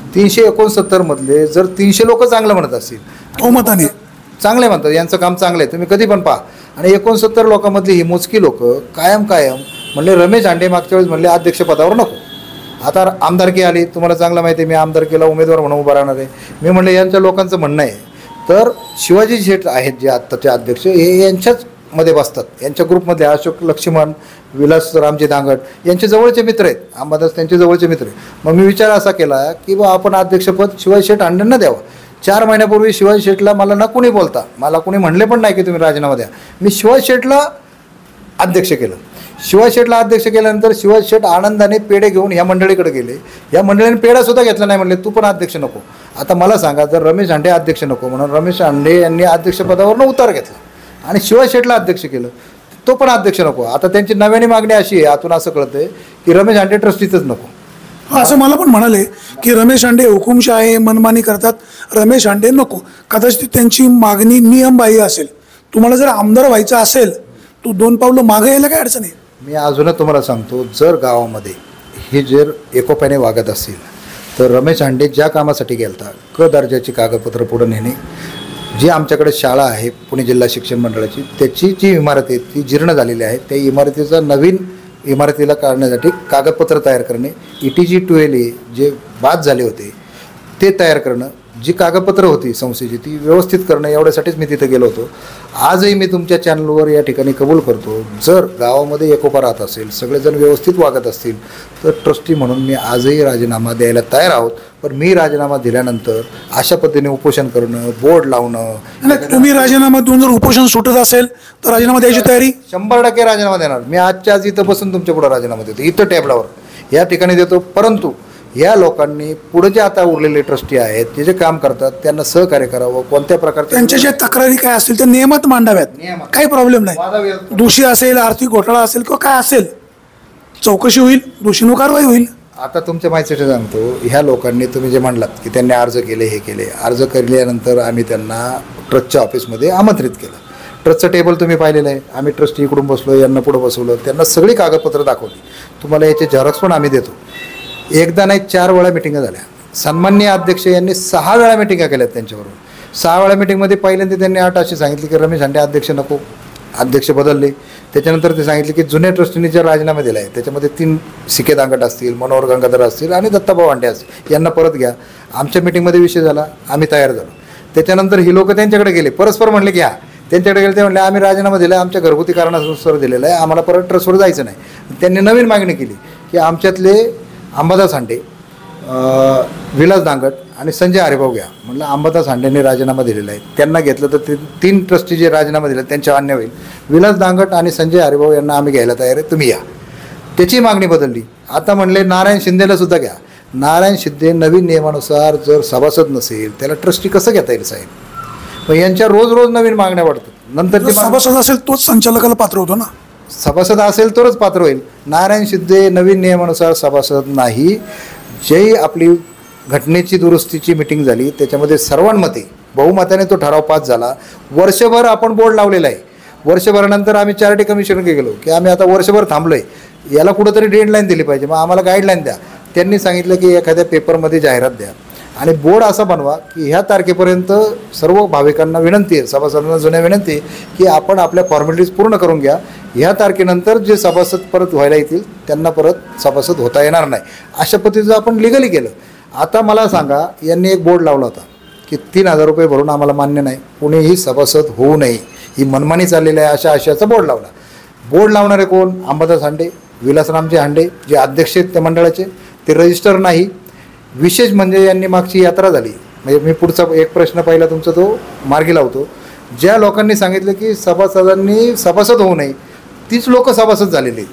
369 मधले जर 300 लोक चांगलं म्हणत असतील, बहुमताने चांगले म्हणतात, यांचं काम चांगलं आहे, तुम्ही कधी पण पहा. आणि 69 लोकांमधली ही मोजकी लोक कायम म्हणले रमेश हांडे मागच्या वेळेस म्हणले अध्यक्षपदावर नको. आता आमदारकी आली, तुम्हाला चांगलं माहिती आहे मी आमदारकीला उमेदवार म्हणून उभा राहणार आहे. मी म्हणले यांच्या लोकांचं म्हणणं आहे तर शिवाजी शेठ आहेत जे आत्ताचे अध्यक्ष, हे यांच्याच मध्ये बसतात यांच्या ग्रुपमध्ये अशोक लक्ष्मण, विलास रामजी दांगट यांचे जवळचे मित्र आहेत, अंबादास त्यांचे जवळचे मित्र आहेत. मग मी विचार असा केला की बा आपण अध्यक्षपद शिवाजी शेठ अंडेंना द्यावं. 4 महिन्यापूर्वी शिवाजी शेठला मला ना कोणी बोलता, मला कोणी म्हणले पण नाही की तुम्ही राजीनामा द्या. मी शिवाजी शेठला अध्यक्ष केलं. शिवाजी शेठला अध्यक्ष केल्यानंतर शिवाजी शेठ आनंदाने पेढे घेऊन ह्या मंडळीकडे गेले. या मंडळीने पेढासुद्धा घेतला नाही, म्हणले तू पण अध्यक्ष नको. आता मला सांगा, जर रमेश हांडे अध्यक्ष नको म्हणून रमेश हांडे यांनी अध्यक्षपदावरनं उतार घेतला आणि शिवाजी शेठला अध्यक्ष केलं, तो पण अध्यक्ष नको. आता त्यांची नव्याने मागणी अशी आहे, आतून असं कळतंय की रमेश हांडे ट्रस्टीतच नको. असं मला पण म्हणाले की रमेश हांडे हुकुमशाह आहे, मनमानी करतात, रमेश हांडे नको. कदाचित त्यांची मागणी नियमबाह्य असेल. तुम्हाला जर आमदार व्हायचं असेल तो 2 पावलं मागे यायला काय अडचण आहे? मी अजूनच तुम्हाला सांगतो, जर गावामध्ये हे जर एकोप्याने वागत असेल तर रमेश हांडे ज्या कामासाठी गेलता, क दर्जाची कागदपत्र पुढे नेणे, जी आमच्याकडे शाळा आहे पुणे जिल्हा शिक्षण मंडळाची, त्याची जी इमारत आहे ती जीर्ण झालेली आहे, त्या इमारतीचा नवीन इमारतीला काढण्यासाठी कागदपत्र तयार करणे, ETG 2LA जे बाद झाले होते ते तयार करणं, जी कागदपत्र होती संस्थेची ती व्यवस्थित करणं, एवढ्यासाठीच मी तिथे गेलो होतो. आजही मी तुमच्या चॅनलवर या ठिकाणी कबूल करतो, जर गावामध्ये एकोपा राहत असेल, सगळेजण व्यवस्थित वागत असतील तर ट्रस्टी म्हणून मी आजही राजीनामा द्यायला तयार आहोत. पण मी राजीनामा दिल्यानंतर अशा पद्धतीने उपोषण करणं, बोर्ड लावणं. नाही, तुम्ही राजीनामा देऊन जर उपोषण सुटत असेल तर राजीनामा द्यायची तयारी? 100% राजीनामा देणार. मी आजच्या आज इथं बसून तुमच्या पुढे राजीनामा देतो, इथं टेबलावर या ठिकाणी देतो. परंतु या लोकांनी पुढे जे आता उरलेले ट्रस्टी आहेत, जे जे काम करतात त्यांना सहकार्य करावं. कोणत्या प्रकारच्या त्यांच्या ज्या तक्रारी काय असतील त्या नियमात मांडाव्यात, काही प्रॉब्लेम नाही. दोषी असेल, आर्थिक घोटाळा असेल किंवा काय असेल, चौकशी होईल, दोषींवर कारवाई होईल. आता तुमच्या माहितीसाठी सांगतो, ह्या लोकांनी तुम्ही जे म्हणलात की त्यांनी अर्ज केले, हे केले, अर्ज केल्यानंतर आम्ही त्यांना ट्रस्टच्या ऑफिसमध्ये आमंत्रित केलं. ट्रस्टचं टेबल तुम्ही पाहिलेलं आहे. आम्ही ट्रस्टी इकडून बसलो, यांना पुढं बसवलं, त्यांना सगळी कागदपत्र दाखवली. तुम्हाला याचे झेरॉक्स पण आम्ही देतो. एकदा नाही 4 वेळा मिटिंगा झाल्या. सन्माननीय अध्यक्ष यांनी 6 वेळा मिटिंगा केल्यात त्यांच्याबरोबर. 6 वेळा मिटिंगमध्ये पहिल्यांदा त्यांनी अट अशी सांगितली की रमेश हांडे अध्यक्ष नको, अध्यक्ष बदलले. त्याच्यानंतर ते सांगितले की जुन्या ट्रस्टीने जे राजीनामा दिला आहे त्याच्यामध्ये 3 सिके दांगट असतील, मनोहर गंगाधर असतील आणि दत्ताभाऊ हांडे असतील, यांना परत घ्या. आमच्या मिटिंगमध्ये विषय झाला, आम्ही तयार झालो. त्याच्यानंतर ही लोक त्यांच्याकडे गेले, परस्पर म्हणले घ्या. त्यांच्याकडे गेले, ते म्हणले आम्ही राजीनामा दिला, आमच्या घरगुती कारणानुसार दिलेला आहे, आम्हाला परत ट्रस्टवर जायचं नाही. त्यांनी नवीन मागणी केली की आमच्यातले अंबादास हांडे, विलास दांगट आणि संजय हरिभाऊ घ्या. म्हटलं अंबादास हांडेंनी राजीनामा दिलेला आहे, त्यांना घेतलं तर ते 3 ट्रस्टी जे राजीनामा दिले त्यांच्या अन्याय होईल. विलास दांगट आणि संजय हरिभाऊ यांना आम्ही घ्यायला तयार आहे, तुम्ही या. त्याची मागणी बदलली. आता म्हणले नारायण शिंदेला सुद्धा घ्या. नारायण शिंदे नवीन नियमानुसार जर सभासद नसेल त्याला ट्रस्टी कसं घेता येईल साहेब? पण यांच्या रोज नवीन मागण्या वाढतात. नंतर ते सभासद असेल तोच संचालकाला पात्र होतो ना. सभासद असेल तरच पात्र होईल. नारायण शिंदे नवीन नियमानुसार सभासद नाही. जे आपली घटनेची दुरुस्तीची मिटिंग झाली त्याच्यामध्ये सर्वांमते बहुमताने तो ठराव पास झाला. वर्षभर आपण बोर्ड लावलेला आहे. वर्षभरानंतर आम्ही चॅरिटी कमिशनकडे गेलो की आम्ही आता वर्षभर थांबलो आहे, याला कुठंतरी डेडलाईन दिली पाहिजे, मग आम्हाला गाईडलाईन द्या. त्यांनी सांगितलं की एखाद्या पेपरमध्ये जाहिरात द्या आणि बोर्ड असा बनवा की ह्या तारखेपर्यंत सर्व भाविकांना विनंती आहे, सभासदांना जुन्या विनंती आहे की आपण आपल्या फॉर्मॅलिटीज पूर्ण करून घ्या. ह्या तारखेनंतर जे सभासद परत व्हायला येतील त्यांना परत सभासद होता येणार नाही. अशा पद्धतीचं आपण लिगली केलं. आता मला सांगा, यांनी एक बोर्ड लावला होता की 3,000 रुपये भरून आम्हाला मान्य नाही, कुणीही सभासद होऊ नये, ही मनमानी चाललेली आहे, अशा आशयाचा बोर्ड लावला. बोर्ड लावणारे कोण? अंबादास हांडे, विलासरामजी हांडे जे अध्यक्ष आहेत त्या मंडळाचे, ते रजिस्टर नाही. विशेष म्हणजे यांनी मागची यात्रा झाली, म्हणजे मी पुढचा एक प्रश्न पहिला तुमचा तो मार्गी लावतो. ज्या लोकांनी सांगितलं की सभासदांनी सभासद होऊ नये तीच लोक सभासद झालेली.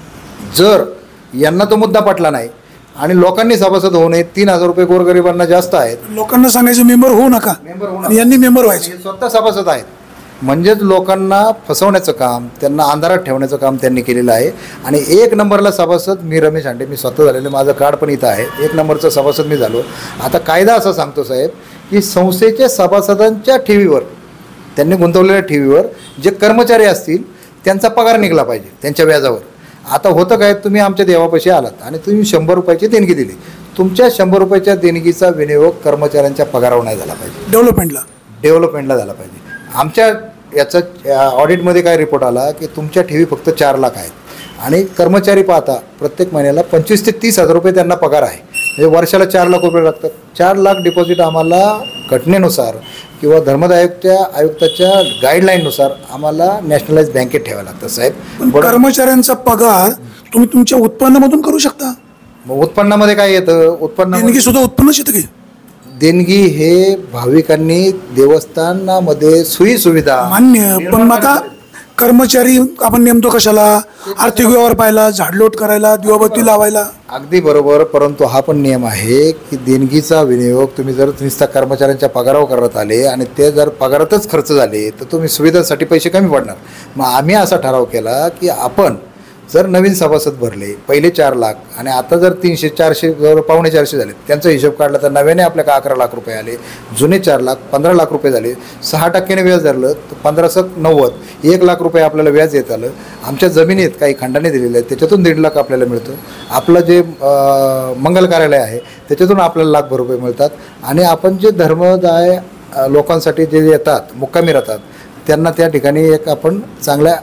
जर यांना तो मुद्दा पटला नाही आणि लोकांनी सभासद होऊ नये, 3,000 रुपये गोरगरिबांना जास्त आहेत, लोकांना सांगायचं मेंबर होऊ नका, यांनी मेंबर व्हायचे, स्वतः सभासद आहेत. म्हणजेच लोकांना फसवण्याचं काम, त्यांना अंधारात ठेवण्याचं काम त्यांनी केलेलं आहे. आणि 1 नंबरला सभासद मी रमेश हांडे, मी स्वतः झालेलं, माझं कार्ड पण इथं आहे, 1 नंबरचा सभासद मी झालो. आता कायदा असा सांगतो साहेब की संस्थेच्या सभासदांच्या ठेवीवर, त्यांनी गुंतवलेल्या ठेवीवर जे कर्मचारी असतील त्यांचा पगार निघाला पाहिजे त्यांच्या व्याजावर. आता होतं काय, तुम्ही आमच्या देवापाशी आलात आणि तुम्ही 100 रुपयाची देणगी दिली, तुमच्या 100 रुपयाच्या देणगीचा विनियोग कर्मचाऱ्यांच्या पगारावर नाही झाला पाहिजे, डेव्हलपमेंटला झाला पाहिजे. आमच्या याचा ऑडिटमध्ये काय रिपोर्ट आला की तुमच्या ठेवी फक्त 4 लाख आहेत आणि कर्मचारी पाहता प्रत्येक महिन्याला 25,000 ते 30,000 रुपये त्यांना पगार आहे, म्हणजे वर्षाला 4 लाख रुपये लागतात. 4 लाख डिपॉझिट आम्हाला घटनेनुसार किंवा धर्मदाय आयुक्ताच्या गाईडलाईननुसार आम्हाला नॅशनलाइज बँकेत ठेवावं लागतं साहेब. पण कर्मचाऱ्यांचा पगार तुम्ही तुमच्या उत्पन्नामधून करू शकता. मग उत्पन्नामध्ये काय येतं? देणगी सुद्धा उत्पन्नच येतं की. देणगी हे भाविकांनी देवस्थानामध्ये सोयी सुविधा मान्य, पण मग आता कर्मचारी आपण नेमतो कशाला? आर्थिक व्यवहार पाहायला, झाडलोट करायला, दिवाबत्ती लावायला. अगदी बरोबर, परंतु हा पण नियम आहे की देणगीचा विनियोग तुम्ही जर नुसता कर्मचाऱ्यांच्या पगारावर करत आले आणि ते जर पगारातच खर्च झाले तर तुम्ही सुविधांसाठी पैसे कमी पडणार. मग आम्ही असा ठराव केला की आपण जर नवीन सभासद भरले पहिले 4 लाख आणि आता जर 300 400 जवळ 450 झाले, त्यांचा हिशोब काढला तर नव्याने आपल्याला 11 लाख रुपये आले. जुने 4 लाख 15 लाख रुपये झाले. 6% व्याज धरलं तर 1590 1 लाख रुपये आपल्याला व्याज येत आलं. आमच्या जमिनीत काही खंडाने दिलेले आहेत त्याच्यातून 1.5 लाख आपल्याला मिळतं. आपलं जे मंगल कार्यालय आहे त्याच्यातून आपल्याला लाखभर रुपये मिळतात. आणि आपण जे धर्मदाय लोकांसाठी जे येतात मुक्कामी राहतात त्यांना त्या ठिकाणी एक आपण चांगल्या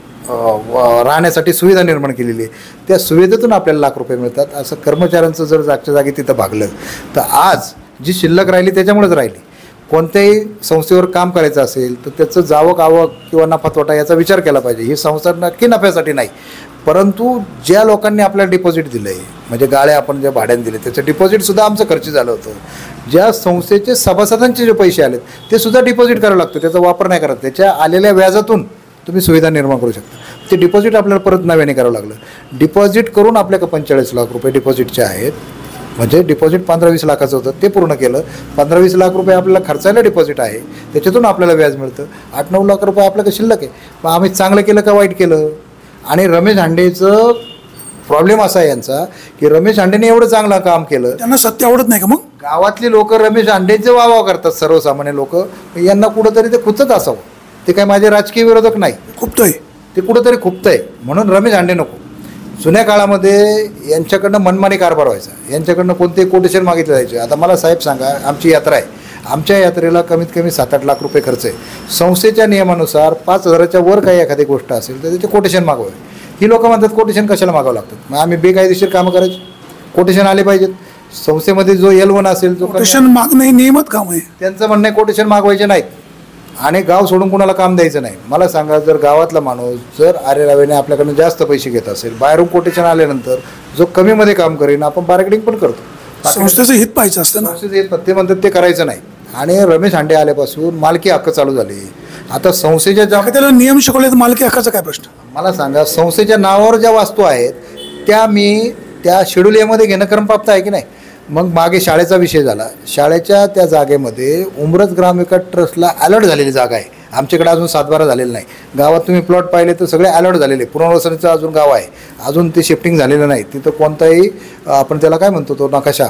राहण्यासाठी सुविधा निर्माण केलेली आहे. त्या सुविधेतून आपल्याला लाख रुपये मिळतात. असं कर्मचाऱ्यांचं जर जागच्या जागी तिथं भागलं तर आज जी शिल्लक राहिली त्याच्यामुळेच राहिली. कोणत्याही संस्थेवर काम करायचं असेल तर त्याचं जावक आवक किंवा नफा तोटा याचा विचार केला पाहिजे. ही संस्था नक्की नफ्यासाठी नाही, परंतु ज्या लोकांनी आपल्याला डिपॉझिट दिलं आहे म्हणजे गाळ्या आपण ज्या भाड्याने दिले त्याचं डिपॉझिटसुद्धा आमचं खर्च झालं होतं. ज्या संस्थेचे सभासदांचे जे पैसे आलेत ते सुद्धा डिपॉझिट करावं लागतं. त्याचा वापर नाही करत. त्याच्या आलेल्या व्याजातून तुम्ही सुविधा निर्माण करू शकता. ते डिपॉझिट आपल्याला परत नव्याने करावं लागलं. डिपॉझिट करून आपल्याकडे 45 लाख रुपये डिपॉझिटचे आहेत. म्हणजे डिपॉझिट 15-20 लाखाचं होतं ते पूर्ण केलं. 15-20 लाख रुपये आपल्याला खर्चायला डिपॉझिट आहे त्याच्यातून आपल्याला व्याज मिळतं. 8-9 लाख रुपये आपल्याकडे शिल्लक आहे. मग आम्ही चांगलं केलं का वाईट केलं? आणि रमेश हांडेचं प्रॉब्लेम असा आहे यांचा की रमेश हांडेने एवढं चांगलं काम केलं, त्यांना सत्य आवडत नाही का? मग गावातली लोक रमेश हांडेचे वावा करतात. सर्वसामान्य लोक यांना कुठंतरी ते खुचत असावं. ते काय माझे राजकीय विरोधक नाही, खुपतोय ते कुठंतरी खुपतंय म्हणून रमेश हांडे नको. जुन्या काळामध्ये यांच्याकडनं मनमानी कारभार व्हायचा. यांच्याकडनं कोणते कोटेशन मागितले जायचे. आता मला साहेब सांगा, आमची यात्रा आहे, आमच्या यात्रेला कमीत कमी 7-8 लाख रुपये खर्च आहे. संस्थेच्या नियमानुसार 5,000च्या वर काही एखादी गोष्ट असेल तर त्याचे कोटेशन मागवावे. ही लोक म्हणतात कोटेशन कशाला मागावं लागतात. मग आम्ही बेकायदेशीर कामं करायची, कोटेशन आले पाहिजेत. संस्थेमध्ये जो L1 असेल जो कोटेशन मागणं हे नियमित काम आहे. त्यांचं म्हणणं आहे कोटेशन मागवायचे नाहीत आणि गाव सोडून कुणाला काम द्यायचं नाही. मला सांगा, जर गावातला माणूस जर आरेरावेने आपल्याकडून जास्त पैसे घेत असेल, बाहेरून कोटेशन आल्यानंतर जो कमीमध्ये काम करेन आपण बार्गेनिंग पण करतो. संस्थेचं हित पाहिजे असतं ना. संस्थेचं हित ते म्हणतात ते करायचं नाही. आणि रमेश हांडे आल्यापासून मालकी हक्क चालू झाले. आता संस्थेच्या त्याला नियम शिकवले तर मालकी हक्काचा काय प्रश्न? मला सांगा, संस्थेच्या नावावर ज्या वस्तू आहेत त्या मी त्या शेड्यूल एमध्ये घेणं क्रमप्राप्त आहे की नाही? मग मागे शाळेचा विषय झाला. शाळेच्या त्या जागेमध्ये उमरज ग्रामविकास ट्रस्टला अलर्ट झालेली जागा आहे. आमच्याकडे अजून 7-12 झालेलं नाही. गावात तुम्ही प्लॉट पाहिले तर सगळे अलर्ट झालेले. पुनर्वसनाचं अजून गाव आहे, अजून ते शिफ्टिंग झालेलं नाही. तिथं कोणताही आपण त्याला काय म्हणतो तो नकाशा,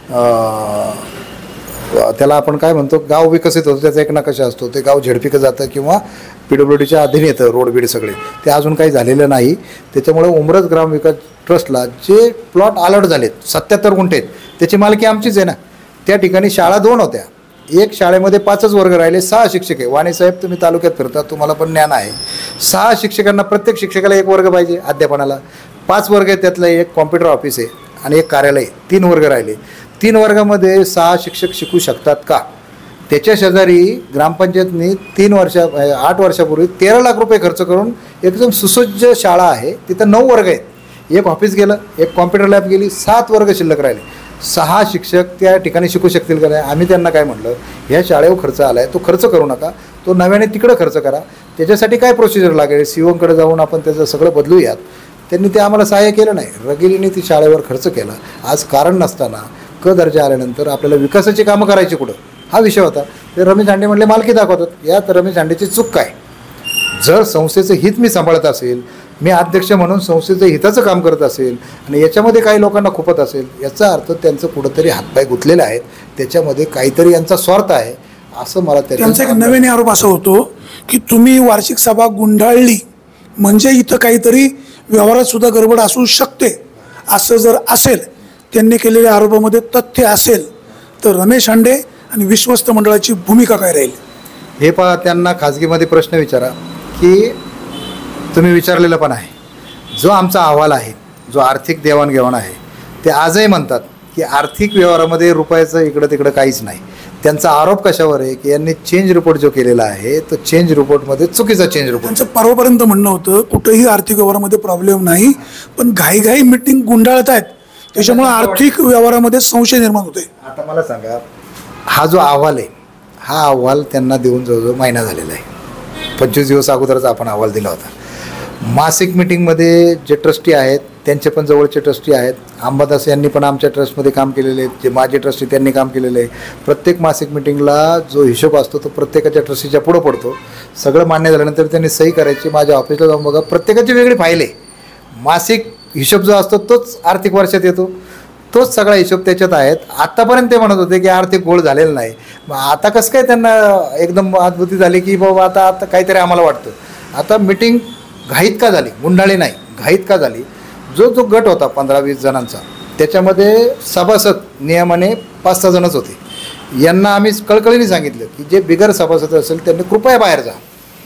त्याला आपण काय म्हणतो, गाव विकसित होतं त्याचा एक नकाशा असतो. ते गाव झेडपीक जातं किंवा PWDच्या अधीन येतं. रोड बीड सगळे ते अजून काही झालेलं नाही. त्याच्यामुळे उमरज ग्रामविकास ट्रस्टला जे प्लॉट अलर्ट झालेत 77 गुंठे आहेत त्याची मालकी आमचीच आहे ना. त्या ठिकाणी शाळा 2 होत्या. एक शाळेमध्ये 5च वर्ग राहिले. 6 शिक्षक आहे. वाणी साहेब तुम्ही तालुक्यात फिरता, तुम्हाला पण ज्ञान आहे. 6 शिक्षकांना, प्रत्येक शिक्षकाला 1 वर्ग पाहिजे अध्यापनाला. 5 वर्ग आहेत, त्यातलं एक कॉम्प्युटर ऑफिस आहे आणि एक कार्यालय. 3 वर्ग राहिले. 3 वर्गामध्ये 6 शिक्षक शिकू शकतात का? त्याच्या शेजारी ग्रामपंचायतनी 8 वर्षापूर्वी 13 लाख रुपये खर्च करून एकदम सुसज्ज शाळा आहे. तिथं 9 वर्ग आहेत. एक ऑफिस गेलं, एक कॉम्प्युटर लॅब गेली, 7 वर्ग शिल्लक राहिले. 6 शिक्षक त्या ठिकाणी शिकू शकतील का नाही? आम्ही त्यांना काय म्हटलं, ह्या शाळेवर खर्च आला आहे तो खर्च करू नका, तो नव्याने तिकडं खर्च करा. त्याच्यासाठी काय प्रोसिजर लागेल CO जाऊन आपण त्याचं सगळं बदलूयात. त्यांनी ते आम्हाला सहाय्य केलं नाही. रगिरीने ती शाळेवर खर्च केला. आज कारण नसताना दर्जा आल्यानंतर आपल्याला विकासाची कामं करायची कुठं, हा विषय होता. ते रमेश हांडे म्हणले मालकी दाखवतात. यात रमेश हांडेची चूक काय? जर संस्थेचं हित मी सांभाळत असेल, मी अध्यक्ष म्हणून संस्थेचं हिताचं काम करत असेल आणि याच्यामध्ये काही लोकांना खुपत असेल, याचा अर्थ त्यांचं कुठंतरी हातपाय गुंतलेले आहेत, त्याच्यामध्ये काहीतरी यांचा स्वार्थ आहे असं मला त्यांचा एक नवीन आरोप असा होतो की तुम्ही वार्षिक सभा गुंडाळली म्हणजे इथं काहीतरी व्यवहारात सुद्धा गडबड असू शकते. असं जर असेल, त्यांनी केलेल्या आरोपामध्ये तथ्य असेल, तर रमेश हांडे आणि विश्वस्त मंडळाची भूमिका काय राहील? हे पहा, त्यांना खाजगीमध्ये प्रश्न विचारा की तुम्ही विचारलेलं पण आहे. जो आमचा अहवाल आहे, जो आर्थिक देवाणघेवाण आहे, ते आजही म्हणतात की आर्थिक व्यवहारामध्ये रुपयाचं इकडं तिकडं काहीच नाही. त्यांचा आरोप कशावर आहे की यांनी चेंज रिपोर्ट जो केलेला आहे तो चेंज रिपोर्टमध्ये चुकीचा चेंज रिपोर्ट. त्यांचं परवापर्यंत म्हणणं होतं कुठेही आर्थिक व्यवहारामध्ये प्रॉब्लेम नाही, पण घाईघाई मीटिंग गुंडाळत आहेत त्याच्यामुळे आर्थिक व्यवहारामध्ये संशय निर्माण होते. आता मला सांगा, हा जो अहवाल आहे हा अहवाल त्यांना देऊन जवळजवळ महिना झालेला आहे. 25 दिवस अगोदरच आपण अहवाल दिला होता. मासिक मिटिंगमध्ये जे ट्रस्टी आहेत त्यांचे पण जवळचे ट्रस्टी आहेत. अंबादास यांनी पण आमच्या ट्रस्टमध्ये काम केलेले आहेत. जे माझे ट्रस्टी त्यांनी काम केलेलं आहे. प्रत्येक मासिक मिटिंगला जो हिशोब असतो तो प्रत्येकाच्या ट्रस्टीच्या पुढं पडतो. सगळं मान्य झाल्यानंतर त्यांनी सही करायची. माझ्या ऑफिसला जाऊन बघा, प्रत्येकाची वेगळी फाईल आहे. मासिक हिशोब जो असतो तोच आर्थिक वर्षात येतो, तोच सगळा हिशोब त्याच्यात आहेत. आत्तापर्यंत ते म्हणत होते की आर्थिक घोळ झालेला नाही. मग आता कसं काय त्यांना एकदम अद्भुती झाली की बाबा आता काहीतरी आम्हाला वाटतं. आता मिटिंग घाईत का झाली? गुंडाळी नाही, घाईत का झाली? जो गट होता 15-20 जणांचा त्याच्यामध्ये सभासद नियमाने 5-6 जणच होते. यांना आम्ही कळकळीने सांगितलं की जे बिगर सभासद असेल त्यांनी कृपया बाहेर जा,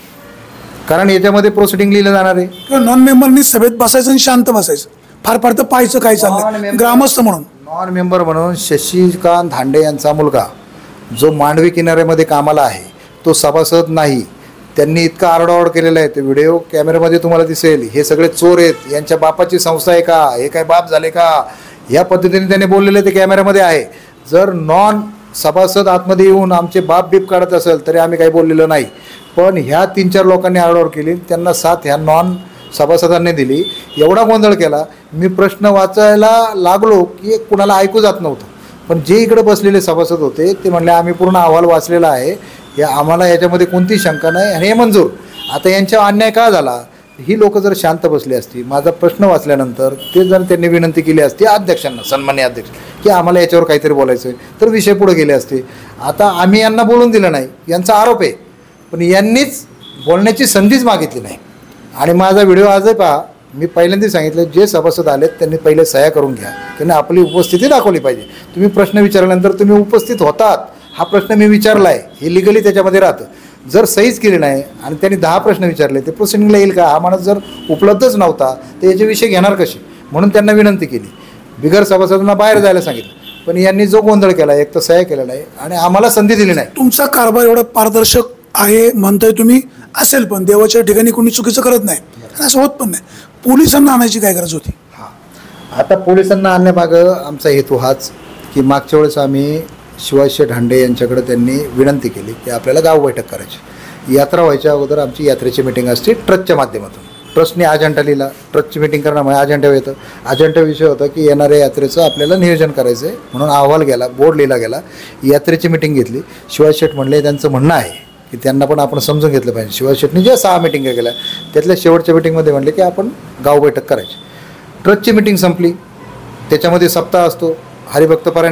कारण याच्यामध्ये प्रोसिडिंग लिहिलं जाणार आहे. किंवा नॉन मेंबरनी सभेत बसायचं आणि शांत बसायचं. फार फार तर पाहायचं काय चाललंय ग्रामस्थ म्हणून. नॉन मेंबर म्हणून शशिकांत धांडे यांचा मुलगा जो मांडवी किनाऱ्यामध्ये कामाला आहे तो सभासद नाही. त्यांनी इतका आरडाओरड केलेला आहे, ते व्हिडिओ कॅमेऱ्यामध्ये तुम्हाला दिसेल. हे सगळे चोर आहेत, यांच्या बापाची संस्था आहे का, हे काय बाप झाले का, या पद्धतीने त्यांनी बोललेले ते कॅमेऱ्यामध्ये आहे. जर नॉन सभासद आतमध्ये येऊन आमचे बाप बीप काढत असेल तरी आम्ही काही बोललेलं नाही. पण ह्या 3-4 लोकांनी आरडाओरड केली, त्यांना साथ ह्या नॉन सभासदांनी दिली. एवढा गोंधळ केला, मी प्रश्न वाचायला लागलो की कुणाला ऐकू जात नव्हतं. पण जे इकडे बसलेले सभासद होते ते म्हणले आम्ही पूर्ण अहवाल वाचलेला आहे, या आम्हाला याच्यामध्ये कोणतीही शंका नाही आणि हे मंजूर. आता यांच्या अन्याय का झाला? ही लोक जर शांत बसली असती, माझा प्रश्न वाचल्यानंतर ते जर त्यांनी विनंती केली असती अध्यक्षांना, सन्मान्य अध्यक्ष, की आम्हाला याच्यावर काहीतरी बोलायचं आहे, तर विषय पुढे गेले असते. आता आम्ही यांना बोलून दिलं नाही, यांचा आरोप आहे, पण यांनीच बोलण्याची संधीच मागितली नाही. आणि माझा व्हिडिओ आजही पहा, मी पहिल्यांदा सांगितलं जे सभासद आलेत त्यांनी पहिले सह्या करून घ्या, त्यांनी आपली उपस्थिती दाखवली पाहिजे. तुम्ही प्रश्न विचारल्यानंतर तुम्ही उपस्थित होतात हा प्रश्न मी विचारला आहे, हे लिगली त्याच्यामध्ये राहतं. जर सहीच केली नाही आणि त्यांनी 10 प्रश्न विचारले, ते प्रोसिडिंगला येईल का? हा माणूस जर उपलब्धच नव्हता तर याचे विषय घेणार कसे? म्हणून त्यांना विनंती केली, बिगर सभासदांना बाहेर जायला सांगितलं. पण यांनी जो गोंधळ केला, एक तर सह्या केल्या नाही आणि आम्हाला संधी दिली नाही. तुमचा कारभार एवढा पारदर्शक आहे म्हणताय तुम्ही, असेल पण देवाच्या ठिकाणी कोणी चुकीचं करत नाही, असं होत पण नाही. पोलिसांना आणायची काय गरज होती? आता पोलिसांना आणण्यामागं आमचा हेतू हाच की मागच्या वेळेस आम्ही शिवाजीराव धांडे यांच्याकडे त्यांनी विनंती केली की आपल्याला गाव बैठक करायची. यात्रा व्हायच्या अगोदर आमची यात्रेची मिटिंग असते ट्रस्टच्या माध्यमातून. ट्रस्टने अजेंडा लिहिला, ट्रस्टची मिटिंग करण्यामुळे अजेंडा येतं. अजेंडा विषय होता की येणाऱ्या यात्रेचं आपल्याला नियोजन करायचं आहे, म्हणून अहवाल गेला, बोर्ड लिहिला गेला. यात्रेची मिटिंग घेतली. शिवाजीराव म्हणले, त्यांचं म्हणणं आहे की त्यांना पण आपण समजून घेतलं पाहिजे. शिवाजीरावनी ज्या 6 मिटिंगा केल्या त्यातल्या शेवटच्या मिटिंगमध्ये म्हणले की आपण गाव बैठक करायची. ट्रस्टची मिटिंग संपली, त्याच्यामध्ये सप्ताह असतो, हरिभक्तपरायण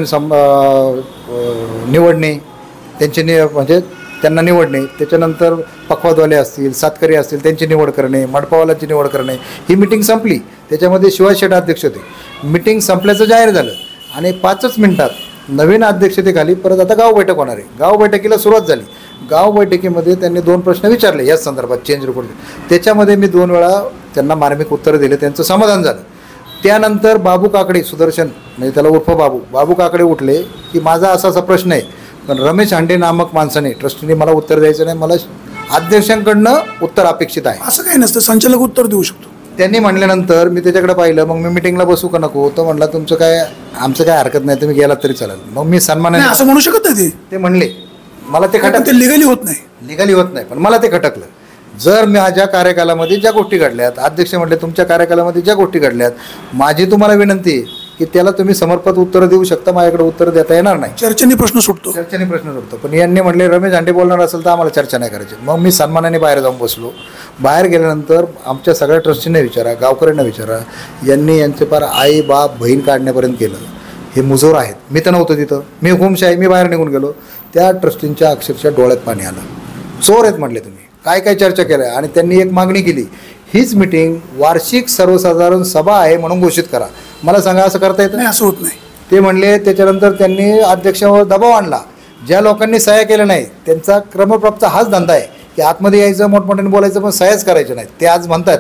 निवडणे, त्यांचे म्हणजे त्यांना निवडणे, त्याच्यानंतर पखवादवाले असतील, सातकरी असतील त्यांची निवड करणे, मडपावालांची निवड करणे. ही मिटिंग संपली, त्याच्यामध्ये शिवाजी अध्यक्ष होते. मिटिंग संपल्याचं जाहीर झालं आणि 5च मिनिटात नवीन अध्यक्षतेखाली परत आता गाव बैठक होणार आहे. गाव बैठकीला सुरुवात झाली. गाव बैठकीमध्ये त्यांनी 2 प्रश्न विचारले याच संदर्भात, चेंज रिपोर्ट. त्याच्यामध्ये मी 2 वेळा त्यांना मार्मिक उत्तरं दिले, त्यांचं समाधान झालं. त्यानंतर बाबू काकडे, सुदर्शन म्हणजे त्याला उर्फ बाबू काकडे उठले की माझा असा प्रश्न आहे, पण रमेश हांडे नामक माणसाने ट्रस्टीने मला उत्तर द्यायचं नाही, मला अध्यक्षांकडनं उत्तर अपेक्षित आहे. असं काही नसतं, संचालक उत्तर देऊ शकतो. त्यांनी म्हणल्यानंतर मी त्याच्याकडे पाहिलं. मग मी मिटिंगला बसू का नको? तो म्हणला तुमचं काय, आमचं काय हरकत नाही, तुम्ही गेलात तरी चालेल. मग मी सन्मानाने असं म्हणू शकत नाही. ते म्हणले, मला ते खटकलं. ते लिगली होत नाही, लिगली होत नाही, पण मला ते खटकलं. जर माझ्या कार्यकालामध्ये ज्या गोष्टी घडल्यात, अध्यक्ष म्हटले तुमच्या कार्यकालामध्ये ज्या गोष्टी घडल्यात, माझी तुम्हाला विनंती आहे की त्याला तुम्ही समर्पक उत्तरं देऊ शकता, माझ्याकडे उत्तर देता येणार नाही. चर्चेने प्रश्न सुटतो, चर्चेने प्रश्न सुटतो. पण यांनी म्हटले रमेश हांडे बोलणार असेल तर आम्हाला चर्चा नाही करायची. मग मी सन्मानाने बाहेर जाऊन बसलो. बाहेर गेल्यानंतर आमच्या सगळ्या ट्रस्टींना विचारा, गावकऱ्यांना विचारा, यांनी यांचे फार आई बाप बहीण काढण्यापर्यंत केलं. हे मुजोर आहेत, मी तर नव्हतं तिथं, मी हुकुमशाही, मी बाहेर निघून गेलो. त्या ट्रस्टींच्या अक्षरशः डोळ्यात पाणी आलं. चोर आहेत म्हटले तुम्ही, काय काय चर्चा केल्या. आणि त्यांनी एक मागणी केली, हीच मिटिंग वार्षिक सर्वसाधारण सभा आहे म्हणून घोषित करा. मला सांगा, असं करता येतं? नाही, असं होत नाही. ते म्हणले. त्याच्यानंतर त्यांनी अध्यक्षावर दबाव आणला. ज्या लोकांनी सह्या केल्या नाही त्यांचा क्रमप्राप्त हाच धंदा आहे की आतमध्ये यायचं, मोठमोठ्याने बोलायचं, पण सह्याच करायचं नाही. ते आज म्हणतात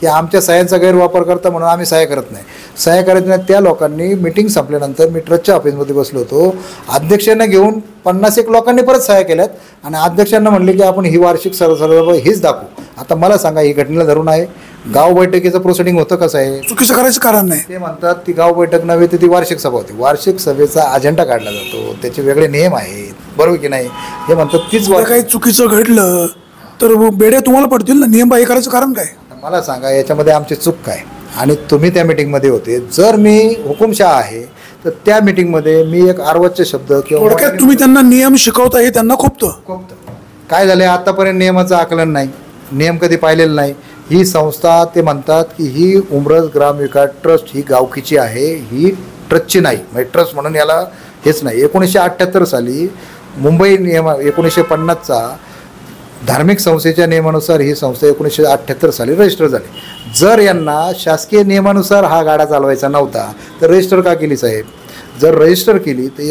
की आमच्या सह्यांचा गैरवापर करता म्हणून आम्ही सह्या करत नाही. सह्या करत नाही. त्या लोकांनी मिटिंग संपल्यानंतर मी ट्रस्टच्या ऑफिसमध्ये बसलो होतो. अध्यक्षांना घेऊन 50 लोकांनी परत सह्या केल्यात आणि अध्यक्षांना म्हणले की आपण ही वार्षिक सर्व हीच दाखवू. आता मला सांगा, ही घटनेला धरून आहे. गाव बैठकीचं प्रोसिडिंग होतं कसं आहे? चुकीचं करायचं कारण नाही. ते म्हणतात ती गाव बैठक नव्हे तर ती वार्षिक सभा होती. वार्षिक सभेचा अजेंडा काढला जातो, त्याचे वेगळे नियम आहेत, बरोबर की नाही? हे म्हणतात तीच काही चुकीचं घडलं तर बेड्या तुम्हाला पडतील ना. नियम बाह्य करायचं कारण काय? मला सांगा, याच्यामध्ये आमची चूक काय? आणि तुम्ही त्या मिटिंगमध्ये होते. जर मी हुकुमशहा आहे तर त्या मिटिंगमध्ये मी एक अर्वाच्य शब्द थोडक्यात तुम्ही त्यांना नियम शिकवता हे त्यांना खूपतं. काय झालं, आतापर्यंत नियमाचं आकलन नाही, नियम कधी पाहिलेलं नाही. ही संस्था ते म्हणतात की ही उमरज ग्राम विकास ट्रस्ट ही गावकीची आहे, ही ट्रस्टची नाही. म्हणजे ट्रस्ट म्हणून याला हेच नाही. 1978 साली मुंबई नियम 1950चा धार्मिक संस्थेच्या नियमानुसार ही संस्था 1978 साली रजिस्टर झाली. जर यांना शासकीय नियमानुसार हा गाडा चालवायचा नव्हता तर रजिस्टर का केली साहेब? जर रजिस्टर केली तर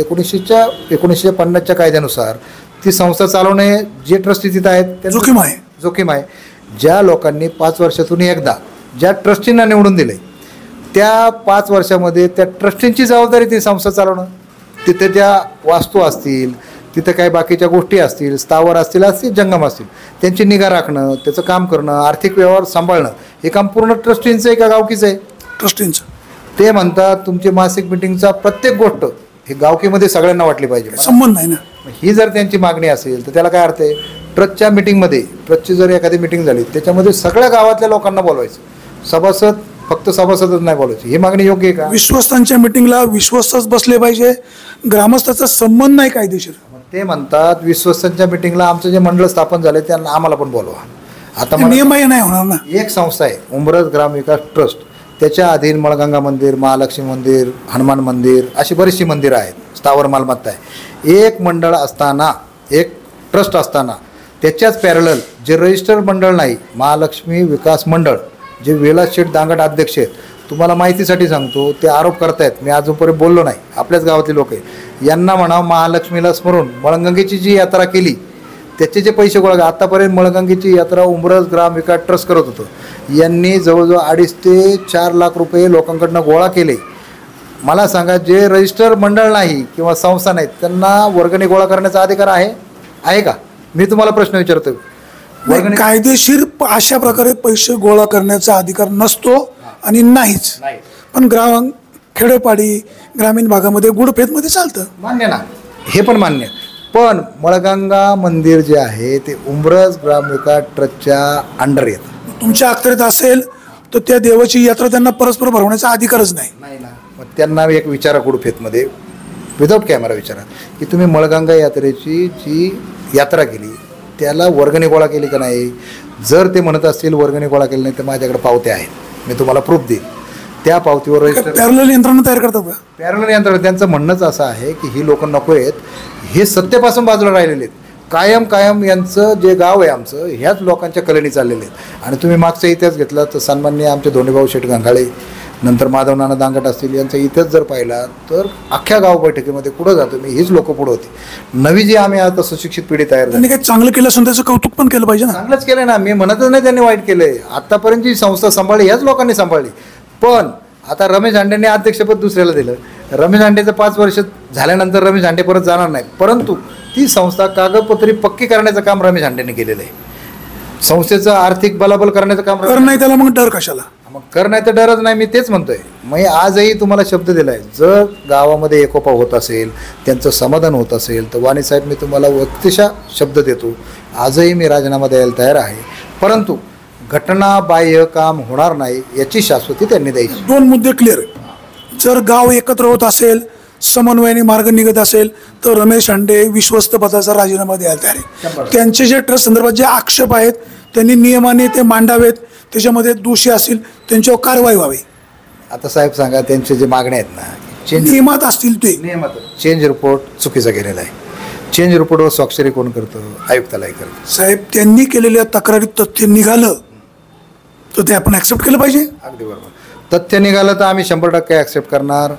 1950च्या कायद्यानुसार ती संस्था चालवणे जे ट्रस्टी तिथं आहेत जोखीम आहे. ज्या लोकांनी 5 वर्षातून एकदा ज्या ट्रस्टींना निवडून दिले त्या 5 वर्षामध्ये त्या ट्रस्टींची जबाबदारी ती संस्था चालवणं. तिथे ज्या वास्तू असतील, तिथं काही बाकीच्या गोष्टी असतील, स्थावर असतील, जंगम असतील, त्यांची निगा राखणं, त्याचं काम करणं, आर्थिक व्यवहार सांभाळणं हे काम पूर्ण ट्रस्टींचं आहे का गावकीचं आहे? ट्रस्टींचं. ते म्हणतात तुमची मासिक मिटिंगचा प्रत्येक गोष्ट ही गावकीमध्ये सगळ्यांना वाटली पाहिजे. संबंध नाही ना. ही जर त्यांची मागणी असेल तर त्याला काय अर्थ आहे? ट्रस्टच्या मिटिंगमध्ये, ट्रस्टची जर एखादी मिटिंग झाली त्याच्यामध्ये सगळ्या गावातल्या लोकांना बोलवायचं. सभासद फक्त सभासदच नाही बोलायची. ही मागणी योग्य आहे का? विश्वस्तांच्या मिटिंगला विश्वस्तच बसले पाहिजे, ग्रामस्थाचा संबंध नाही कायदेशीर. ते म्हणतात विश्वस्तांच्या मिटिंगला आमचं जे मंडळ स्थापन झाले त्यांना आम्हाला पण बोलवा. आता नियम नाही होणार ना. एक संस्था आहे उमरज ग्राम विकास ट्रस्ट, त्याच्या अधीन मळगंगा मंदिर, महालक्ष्मी मंदिर, हनुमान मंदिर अशी बरीचशी मंदिरं आहेत, स्थावर मालमत्ता आहे. एक मंडळ असताना, एक ट्रस्ट असताना त्याच्याच पॅरलल जे रजिस्टर मंडळ नाही, महालक्ष्मी विकास मंडळ, जे विलास शेठ दांगट अध्यक्ष आहेत, तुम्हाला माहितीसाठी सांगतो, ते आरोप करतायत, मी अजूनपर्यंत बोललो नाही, आपल्याच गावातले लोक आहे, यांना म्हणावं महालक्ष्मीला स्मरून मळगंगेची जी यात्रा केली त्याचे जे पैसे गोळा, आतापर्यंत मळगंगेची यात्रा उमरज ग्राम विकास ट्रस्ट करत होतं. यांनी जवळजवळ 2.5 ते 4 लाख रुपये लोकांकडनं गोळा केले. मला सांगा, जे रजिस्टर मंडळ नाही किंवा संस्था नाहीत त्यांना वर्गणी गोळा करण्याचा अधिकार आहे का? मी तुम्हाला प्रश्न विचारतो. कायदेशीर अशा प्रकारे पैसे गोळा करण्याचा अधिकार नसतो आणि नाहीच. पण खेडोपाडी ग्रामीण भागामध्ये गुडफेतमध्ये चालतं, मान्य ना, हे पण मान्य. पण मळगंगा मंदिर जे आहे ते उमरज ग्राम विकास ट्रस्टच्या अंडर येतं. तुमच्या अखत्यारीत असेल तर त्या देवाची यात्रा त्यांना परस्पर भरवण्याचा अधिकारच नाही ना. मग त्यांना एक विचारा गुडफेतमध्ये विदाऊट कॅमेरा विचारा की तुम्ही मळगंगा यात्रेची जी यात्रा केली त्याला वर्गणी गोळा केली का नाही? जर ते म्हणत असतील वर्गणी गोळा केली नाही तर माझ्याकडे पावत्या आहेत, मी तुम्हाला प्रूफ देईन. त्या पावतीवर पॅरलल यंत्रणा तयार करतात का? पॅरलल यंत्रणा. त्यांचं म्हणणंच असं आहे की ही लोक नको आहेत, हे सत्तेपासून बाजूला राहिलेले आहेत. कायम यांचं जे गाव आहे आमचं ह्याच लोकांच्या कलेनी चाललेले आहेत. आणि तुम्ही मागचा इतिहास घेतला तर सन्माननीय आमचे धोंडीभाऊ शेठ गंगाळे, नंतर माधव नाना दांगट असतील, यांचा इतिहास जर पाहिला तर अख्ख्या गाव बैठकीमध्ये कुठं जातो मी, हीच लोक पुढं होती. नवी जी आम्ही आता सुशिक्षित पिढी तयार झाली, त्यांनी काही चांगलं केलं असून त्याचं कौतुक पण केलं पाहिजे ना. चांगलंच केलं ना, मी म्हणतच नाही त्यांनी वाईट केलंय. आतापर्यंत जी संस्था सांभाळली ह्याच लोकांनी सांभाळली. पण आता रमेश हांडेंनी अध्यक्षपद दुसऱ्याला दिलं. रमेश हांडेचं 5 वर्ष झाल्यानंतर रमेश हांडे परत जाणार नाही, परंतु ती संस्था कागदपत्री पक्की करण्याचं काम रमेश हांडेंनी केलेलं आहे. संस्थेचं आर्थिक बलाबल करण्याचं काम कर नाही, त्याला मग डर कशाला? मग कर नाही तर डरच नाही, मी तेच म्हणतोय. मग आजही तुम्हाला शब्द दिलाय, जर गावामध्ये एकोपा होत असेल, त्यांचं समाधान होत असेल तर वाणी साहेब मी तुम्हाला व्यक्तिशः शब्द देतो, आजही मी राजीनामा द्यायला तयार आहे. परंतु घटनाबाह्य काम होणार नाही याची शाश्वती त्यांनी द्यायची. 2 मुद्दे क्लिअर. जर गाव एकत्र होत असेल, समन्वयाने मार्ग निघत असेल तर रमेश हांडे विश्वस्त पदाचा राजीनामा द्यायला तयार आहे. त्यांचे जे ट्रस्ट संदर्भात जे आक्षेप आहेत त्यांनी नियमाने ते मांडावेत, त्याच्यामध्ये दोषी असतील त्यांच्यावर कारवाई व्हावी. आता साहेब सांगा, त्यांचे जे मागण्या आहेत ना नियमात असतील ते नियमात. चेंज रिपोर्ट चुकीचा केलेला आहे. चेंज रिपोर्टवर स्वाक्षरी कोण करतं? आयुक्तालय करतं. साहेब, त्यांनी केलेल्या तक्रारीत तथ्य निघालं तर ते आपण ॲक्सेप्ट केलं पाहिजे. अगदी बरोबर. तथ्य निघालं तर आम्ही 100% ॲक्सेप्ट करणार.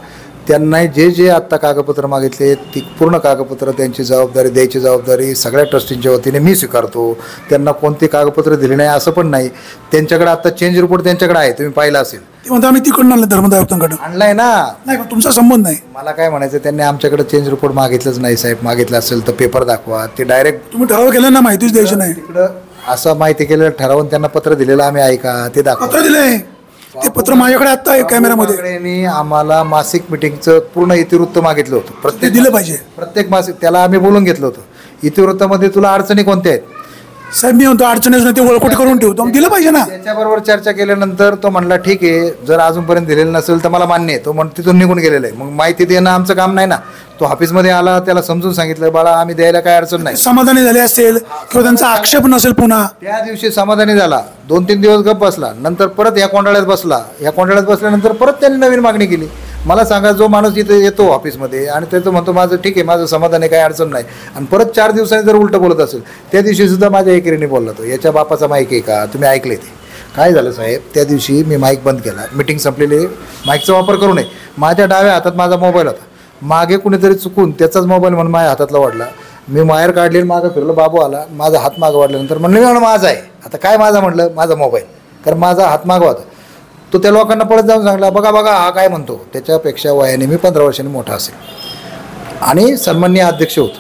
त्यांना जे जे आत्ता कागदपत्र मागितले ती पूर्ण कागदपत्र त्यांची जबाबदारी द्यायची जबाबदारी सगळ्या ट्रस्टींच्या वतीने मी स्वीकारतो. त्यांना कोणती कागदपत्र दिली नाही असं पण नाही. त्यांच्याकडे आत्ता चेंज रिपोर्ट त्यांच्याकडे आहे, तुम्ही पाहिला असेल. ते म्हणतो आम्ही तिकडून आणलं धर्मदाय आयुक्तांकडून. आणलाय ना. नाही पण तुमचा संबंध नाही. मला काय म्हणायचं, त्यांनी आमच्याकडे चेंज रिपोर्ट मागितलंच नाही साहेब. मागितलं असेल तर पेपर दाखवा. ते डायरेक्ट तुम्ही ठराव केला ना, माहितीच द्यायची नाही. तिकडं असं माहिती केलेलं ठरवून त्यांना पत्र दिलेलं आम्ही ऐका ते दाखवा. पत्र दिलंय, ते पत्र माझ्याकडे आता आहे कॅमेऱ्यामध्ये. काकडेंनी आम्हाला मासिक मिटिंगचं पूर्ण इतिवृत्त मागितलं होतं. ते दिलं पाहिजे प्रत्येक मासिक त्याला आम्ही बोलून घेतलं होतं. इतिवृत्तामध्ये तुला अडचणी कोणत्या आहेत साहेब, मी म्हणतो अडचणीच नाही, ते ओळखोटी करून ठेवतो, दिलं पाहिजे ना. त्याच्याबरोबर चर्चा केल्यानंतर तो म्हणला ठीक आहे, जर अजूनपर्यंत दिलेलं नसेल तर मला मान्य आहे. तो तिथून निघून गेलेला आहे. मग माहिती देणं आमचं काम नाही ना. तो ऑफिसमध्ये आला, त्याला समजून सांगितलं बाळा आम्ही द्यायला काय अडचण नाही. समाधानी झाले असेल किंवा त्यांचा आक्षेप नसेल पुन्हा. त्या दिवशी समाधानी झाला, 2-3 दिवस गप्प बसला, नंतर परत या कोंडाळ्यात बसला. या कोंडाळ्यात बसल्यानंतर परत त्यांनी नवीन मागणी केली. मला सांगा, जो माणूस इथे येतो ऑफिसमध्ये आणि त्याचं म्हणतो माझं ठीक आहे, माझं समाधान आहे, काही अडचण नाही, आणि परत 4 दिवसांनी जर उलटं बोलत असेल, त्या दिवशी सुद्धा माझ्या एकेरीने बोलला तो, याच्या बापाचा माईक आहे का, तुम्ही ऐकले ते. काय झालं साहेब, त्या दिवशी मी माईक बंद केला, मिटिंग संपलेली, माईकचा वापर करू नये. माझ्या डाव्या हातात माझा मोबाईल होता. मागे कुणीतरी चुकून त्याचाच मोबाईल म्हणून माझ्या हातातला वाढला. मी वायर काढली, मागं फिरलो, बाबू आला, माझा हात मागं वाढल्यानंतर म्हणलं माझा आहे. आता काय माझा म्हणलं, माझा मोबाईल, कारण माझा हात मागं होता. तो त्या लोकांना पळत जाऊन सांगला, बघा बघा हा काय म्हणतो. त्याच्यापेक्षा वयाने मी 15 वर्षांनी मोठा असेल आणि सन्माननीय अध्यक्ष होतो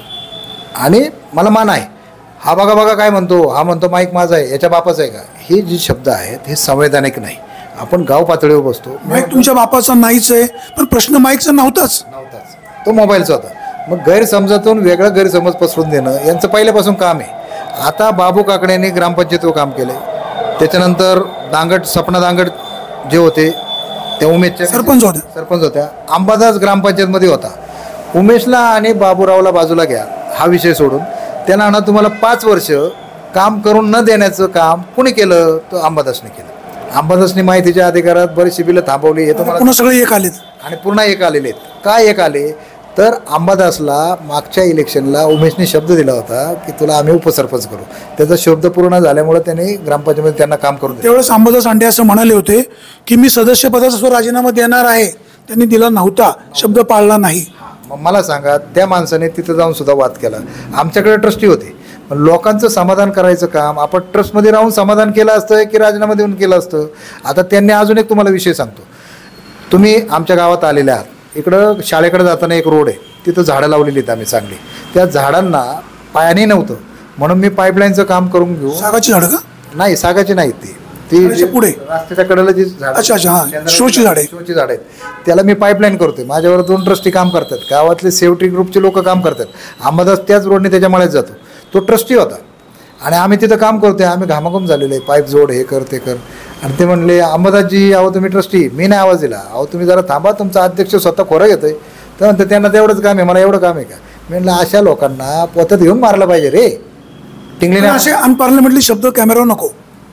आणि मला मान आहे. हा बघा बघा काय म्हणतो, हा म्हणतो माईक माझा आहे, याच्या बापाचा आहे का. हे जे शब्द आहेत हे संवैधानिक नाही. आपण गाव पातळीवर बसतो. माईक तुमच्या बापाचा नाहीच आहे, पण प्रश्न माईकचा नव्हताच, तो मोबाईलचा होता. मग गैरसमजातून वेगळं गैरसमज पसरून देणं यांचं पहिल्यापासून काम आहे. आता बाबू काकडेंनी ग्रामपंचायतीवर काम केलं. त्याच्यानंतर दांगट, सपना दांगट जे होते ते उमेशच्या सरपंच होत्या. अंबादास ग्रामपंचायतमध्ये होता. उमेशला आणि बाबूरावला बाजूला घ्या, हा विषय सोडून त्यांना ना तुम्हाला 5 वर्ष काम करून न देण्याचं काम कुणी केलं, तर अंबादासने केलं. अंबादासने माहितीच्या अधिकारात बरीचशी बिलं थांबवली. हे तुम्हाला पुन्हा सगळे एक आलेत आणि पुन्हा एक आलेले आहेत. काय एक आले तर अंबादासला मागच्या इलेक्शनला उमेशने शब्द दिला होता की तुला आम्ही उपसरपंच करू. त्याचा शब्द पूर्ण झाल्यामुळे त्यांनी ग्रामपंचायतीमध्ये त्यांना काम करून दिलं. त्यावेळेस अंबादास आंडे असं म्हणाले होते की मी सदस्यपदाचा राजीनामा देणार आहे. त्यांनी दिला नव्हता, शब्द पाळला नाही. मग मला सांगा, त्या माणसाने तिथं जाऊन सुद्धा वाद केला. आमच्याकडे ट्रस्टी होते, पण लोकांचं समाधान करायचं काम आपण ट्रस्टमध्ये राहून समाधान केलं असतं की राजीनामा देऊन केलं असतं. आता त्यांनी अजून एक तुम्हाला विषय सांगतो. तुम्ही आमच्या गावात आलेले आहात, इकडं शाळेकडे जाताना एक रोड आहे, तिथं झाडं लावलेली आहेत आम्ही चांगली. त्या झाडांना पाणी नव्हतं म्हणून मी पाईपलाईनचं काम करून घेऊ. सागाची झाडं का? नाही, सागाची नाहीत ती पुढे रस्त्याच्या कडेला जी झाड, शोची झाडं आहेत, त्याला मी पाईपलाईन करतोय. माझ्यावर 2 ट्रस्टी काम करतात, गावातले सेफ्टी ग्रुपचे लोक काम करतात. अंबादास त्याच रोडने त्याच्या मळ्यात जातो. तो ट्रस्टी होता आणि आम्ही तिथं काम करतोय. आम्ही घामाघूम झालेलो आहे, पाईप जोड, हे कर ते कर. आणि ते म्हणले अंबादासजी, अहो तुम्ही ट्रस्टी. मी नाही आवाज दिला, अहो तुम्ही जरा थांबा, तुमचा अध्यक्ष स्वतः खोरं घेतोय. तर म्हणते त्यांना तेवढंच काम आहे, मला एवढं काम आहे का. मी म्हणलं अशा लोकांना पोत्यात घेऊन मारलं पाहिजे रे. टिंगलीने असे अनपार्लमेंटली शब्द कॅमेरावर नको.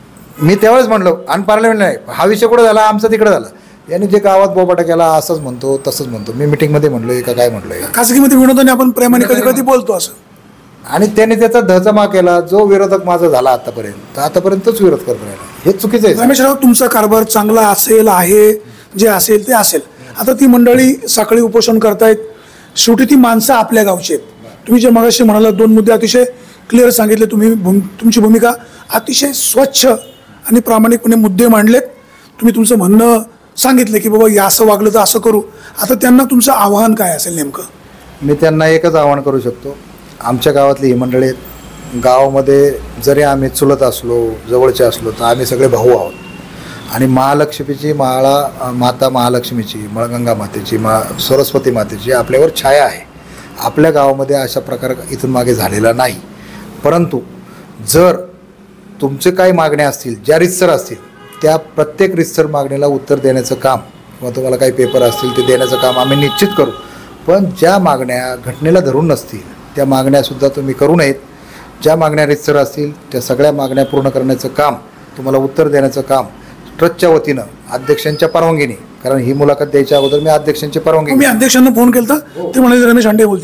मी त्यावेळेस म्हणलो अनपार्लमेंट नाही. हा विषय कुठं झाला, आमचा तिकडं झाला. यांनी जे गावात बोबाटा केला, असंच म्हणतो तसंच म्हणतो. मी मिटिंगमध्ये म्हणलोय का काय म्हणलोय. खासगीमध्ये विनोदाने आपण प्रेमाने कधी कधी बोलतो असं. आणि त्याने त्याचा धचमा केला. जो विरोधक माझा झाला आतापर्यंत तोच विरोध करत राहिला. हे चुकीचं आहे. रमेशराव, तुमचा कारभार चांगला असेल, आहे, जे असेल ते असेल. आता ती मंडळी साखळी उपोषण करतायत. शेवटी ती माणसं आपल्या गावची आहेत. तुम्ही जे मगाशी म्हणाला 2 मुद्दे अतिशय क्लिअर सांगितले. तुमची भूमिका अतिशय स्वच्छ आणि प्रामाणिकपणे मुद्दे मांडलेत. तुम्ही तुमचं म्हणणं सांगितलं की बाबा या असं वागलं तर असं करू. आता त्यांना तुमचं आव्हान काय असेल नेमकं? मी त्यांना एकच आव्हान करू शकतो. आमच्या गावातली ही मंडळी आहेत. गावामध्ये जरी आम्ही चुलत असलो, जवळचे असलो, तर आम्ही सगळे भाऊ आहोत. आणि महालक्ष्मीची माता महालक्ष्मीची, मळगंगा मातेची, सरस्वती मातेची आपल्यावर छाया आहे. आपल्या गावामध्ये अशा प्रकार इथून मागे झालेला नाही. परंतु जर तुमचे काही मागण्या असतील, ज्या रितसर असतील, त्या प्रत्येक रितसर मागणीला उत्तर देण्याचं काम किंवा तुम्हाला काही पेपर असतील ते देण्याचं काम आम्ही निश्चित करू. पण ज्या मागण्या घटनेला धरून नसतील त्या मागण्यासुद्धा तुम्ही करू नयेत. ज्या मागण्या रितसर असतील त्या सगळ्या मागण्या पूर्ण करण्याचं काम, तुम्हाला उत्तर देण्याचं काम ट्रस्टच्या वतीनं अध्यक्षांच्या परवानगीने, कारण ही मुलाखत द्यायच्या अगोदर मी अध्यक्षांची परवानगी, मी अध्यक्षांना फोन केला, ते म्हणाले रमेश आंडे बोलतील.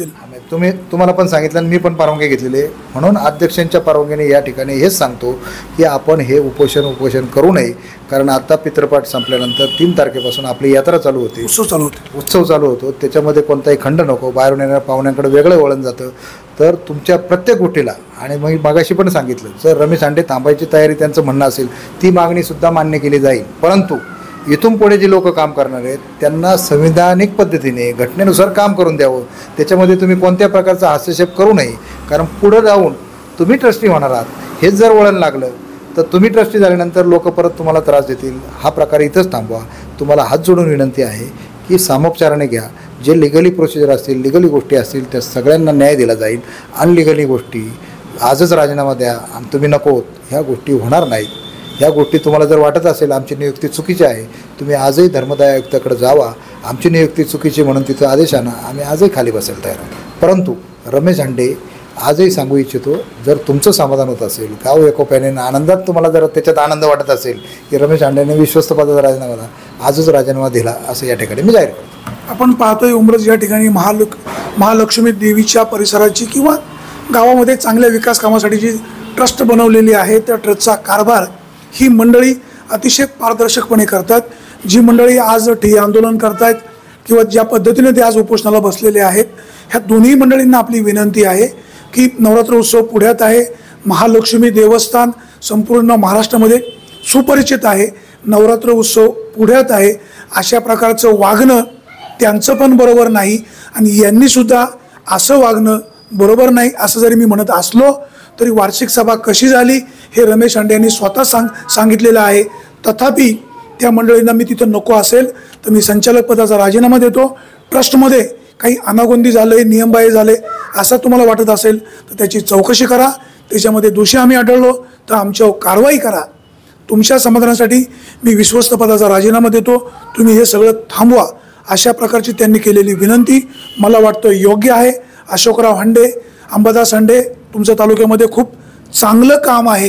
तुम्हाला पण सांगितलं आणि मी पण परवानगी घेतलेली आहे. म्हणून अध्यक्षांच्या परवानगीने या ठिकाणी हेच सांगतो की आपण हे उपोषण करू नये. कारण आता पितृपाठ संपल्यानंतर 3 तारखेपासून आपली यात्रा चालू होती, उत्सव चालू होतो. त्याच्यामध्ये कोणताही खंड नको. बाहेरून येणाऱ्या पाहुण्यांकडे वेगळं वळण जातं. तर तुमच्या प्रत्येक गोष्टीला, आणि मग मागाशी पण सांगितलं, जर रमेश हांडे थांबायची तयारी त्यांचं म्हणणं असेल ती मागणीसुद्धा मान्य केली जाईल. परंतु इथून पुढे जे लोक काम करणार आहेत त्यांना संविधानिक पद्धतीने घटनेनुसार काम करून द्यावं. त्याच्यामध्ये तुम्ही कोणत्या प्रकारचा हस्तक्षेप करू नये. कारण पुढं जाऊन तुम्ही ट्रस्टी होणार आहात. हेच जर वळण लागलं तर तुम्ही ट्रस्टी झाल्यानंतर लोक परत तुम्हाला त्रास देतील. हा प्रकार इथंच थांबवा. तुम्हाला हात जोडून विनंती आहे की सामोपचाराने घ्या. जे लिगली प्रोसिजर असतील, लिगली गोष्टी असतील, त्या सगळ्यांना न्याय दिला जाईल. अनलिगली गोष्टी आजच राजीनामा द्या आणि तुम्ही नकोत, ह्या गोष्टी होणार नाहीत. ह्या गोष्टी तुम्हाला जर वाटत असेल आमची नियुक्ती चुकीची आहे, तुम्ही आजही धर्मदाय आयुक्ताकडे जावा. आमची नियुक्ती चुकीची म्हणून तिथं आदेश आणा. आम्ही आजही खाली बसायला तयार आहोत. परंतु रमेश हांडे आजही सांगू इच्छितो, जर तुमचं समाधान होत असेल, गाव एकोप्याने आनंदात तुम्हाला जर त्याच्यात आनंद वाटत असेल की रमेश हांडेने विश्वस्त पदाचा राजीनामा दिला, आजच राजीनामा दिला असं या ठिकाणी मी जाहीर करतो. आपण पाहतोय उमरज या ठिकाणी महालक्ष्मी देवीच्या परिसराची किंवा गावामध्ये चांगल्या विकास कामासाठी जी ट्रस्ट बनवलेली आहे त्या ट्रस्टचा कारभार ही मंडळी अतिशय पारदर्शकपणे करतात. जी मंडळी आज ठिय्या आंदोलन करतायत किंवा ज्या पद्धतीने ते आज उपोषणाला बसलेले आहेत, ह्या दोन्ही मंडळींना आपली विनंती आहे की नवरात्र उत्सव पुढ्यात आहे. महालक्ष्मी देवस्थान संपूर्ण महाराष्ट्रामध्ये सुपरिचित आहे. नवरात्र उत्सव पुढ्यात आहे. अशा प्रकारचं वागणं त्यांचं पण बरोबर नाही आणि यांनीसुद्धा असं वागणं बरोबर नाही असं जरी मी म्हणत असलो तरी वार्षिक सभा कशी झाली हे रमेश हांडे यांनी स्वतः सांगितलेलं आहे. तथापि त्या मंडळींना मी तिथं नको असेल तर मी संचालक पदाचा राजीनामा देतो. ट्रस्टमध्ये काही अनागोंदी झाले, नियमबाह्य झाले असं तुम्हाला वाटत असेल तर त्याची चौकशी करा. त्याच्यामध्ये दोषी आम्ही आढळलो तर आमच्यावर कारवाई करा. तुमच्या समाधानासाठी मी विश्वस्त पदाचा राजीनामा देतो. तुम्ही हे सगळं थांबवा. अशा प्रकारची त्यांनी केलेली विनंती मला वाटतं योग्य आहे. अशोकराव हांडे, अंबादास हांडे, तुमच्या तालुक्यामध्ये खूप चांगलं काम आहे.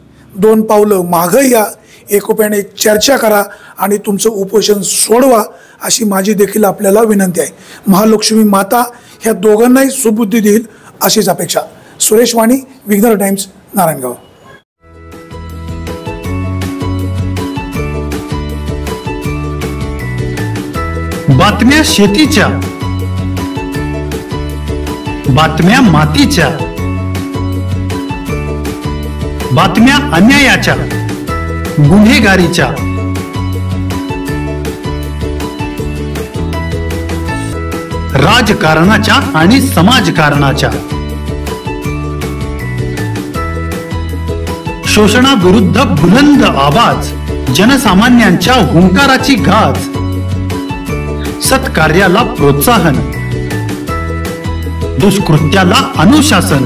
2 पावलं मागं या, एकोप्याने चर्चा करा आणि तुमचं उपोषण सोडवा अशी माझी देखील आपल्याला विनंती आहे. महालक्ष्मी माता ह्या दोघांनाही सुबुद्धी देईल अशीच अपेक्षा. सुरेश वाणी, विघ्नर टाइम्स, नारायणगाव. बातम्या शेतीच्या, बातम्या मातीच्या, बातम्या अन्यायाच्या, गुन्हेगारीच्या, राजकारणाच्या आणि समाजकारणाच्या, शोषणाविरुद्ध बुलंद आवाज, जनसामान्यांच्या हुंकाराची गाज, सत्कार्याला प्रोत्साहन, दुष्कृत्याला अनुशासन,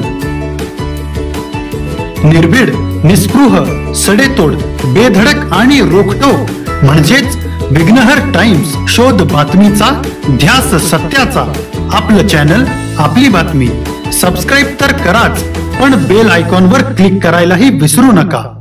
निर्भीड, निस्पृह, सडेतोड, बेधडक आणि रोखटोक म्हणजेच विघ्नहर टाइम्स. शोध बातमीचा, ध्यास सत्याचा. आपलं चॅनल, आपली बातमी. सबस्क्राईब तर कराच, पण बेल आयकॉनवर क्लिक करायलाही विसरू नका.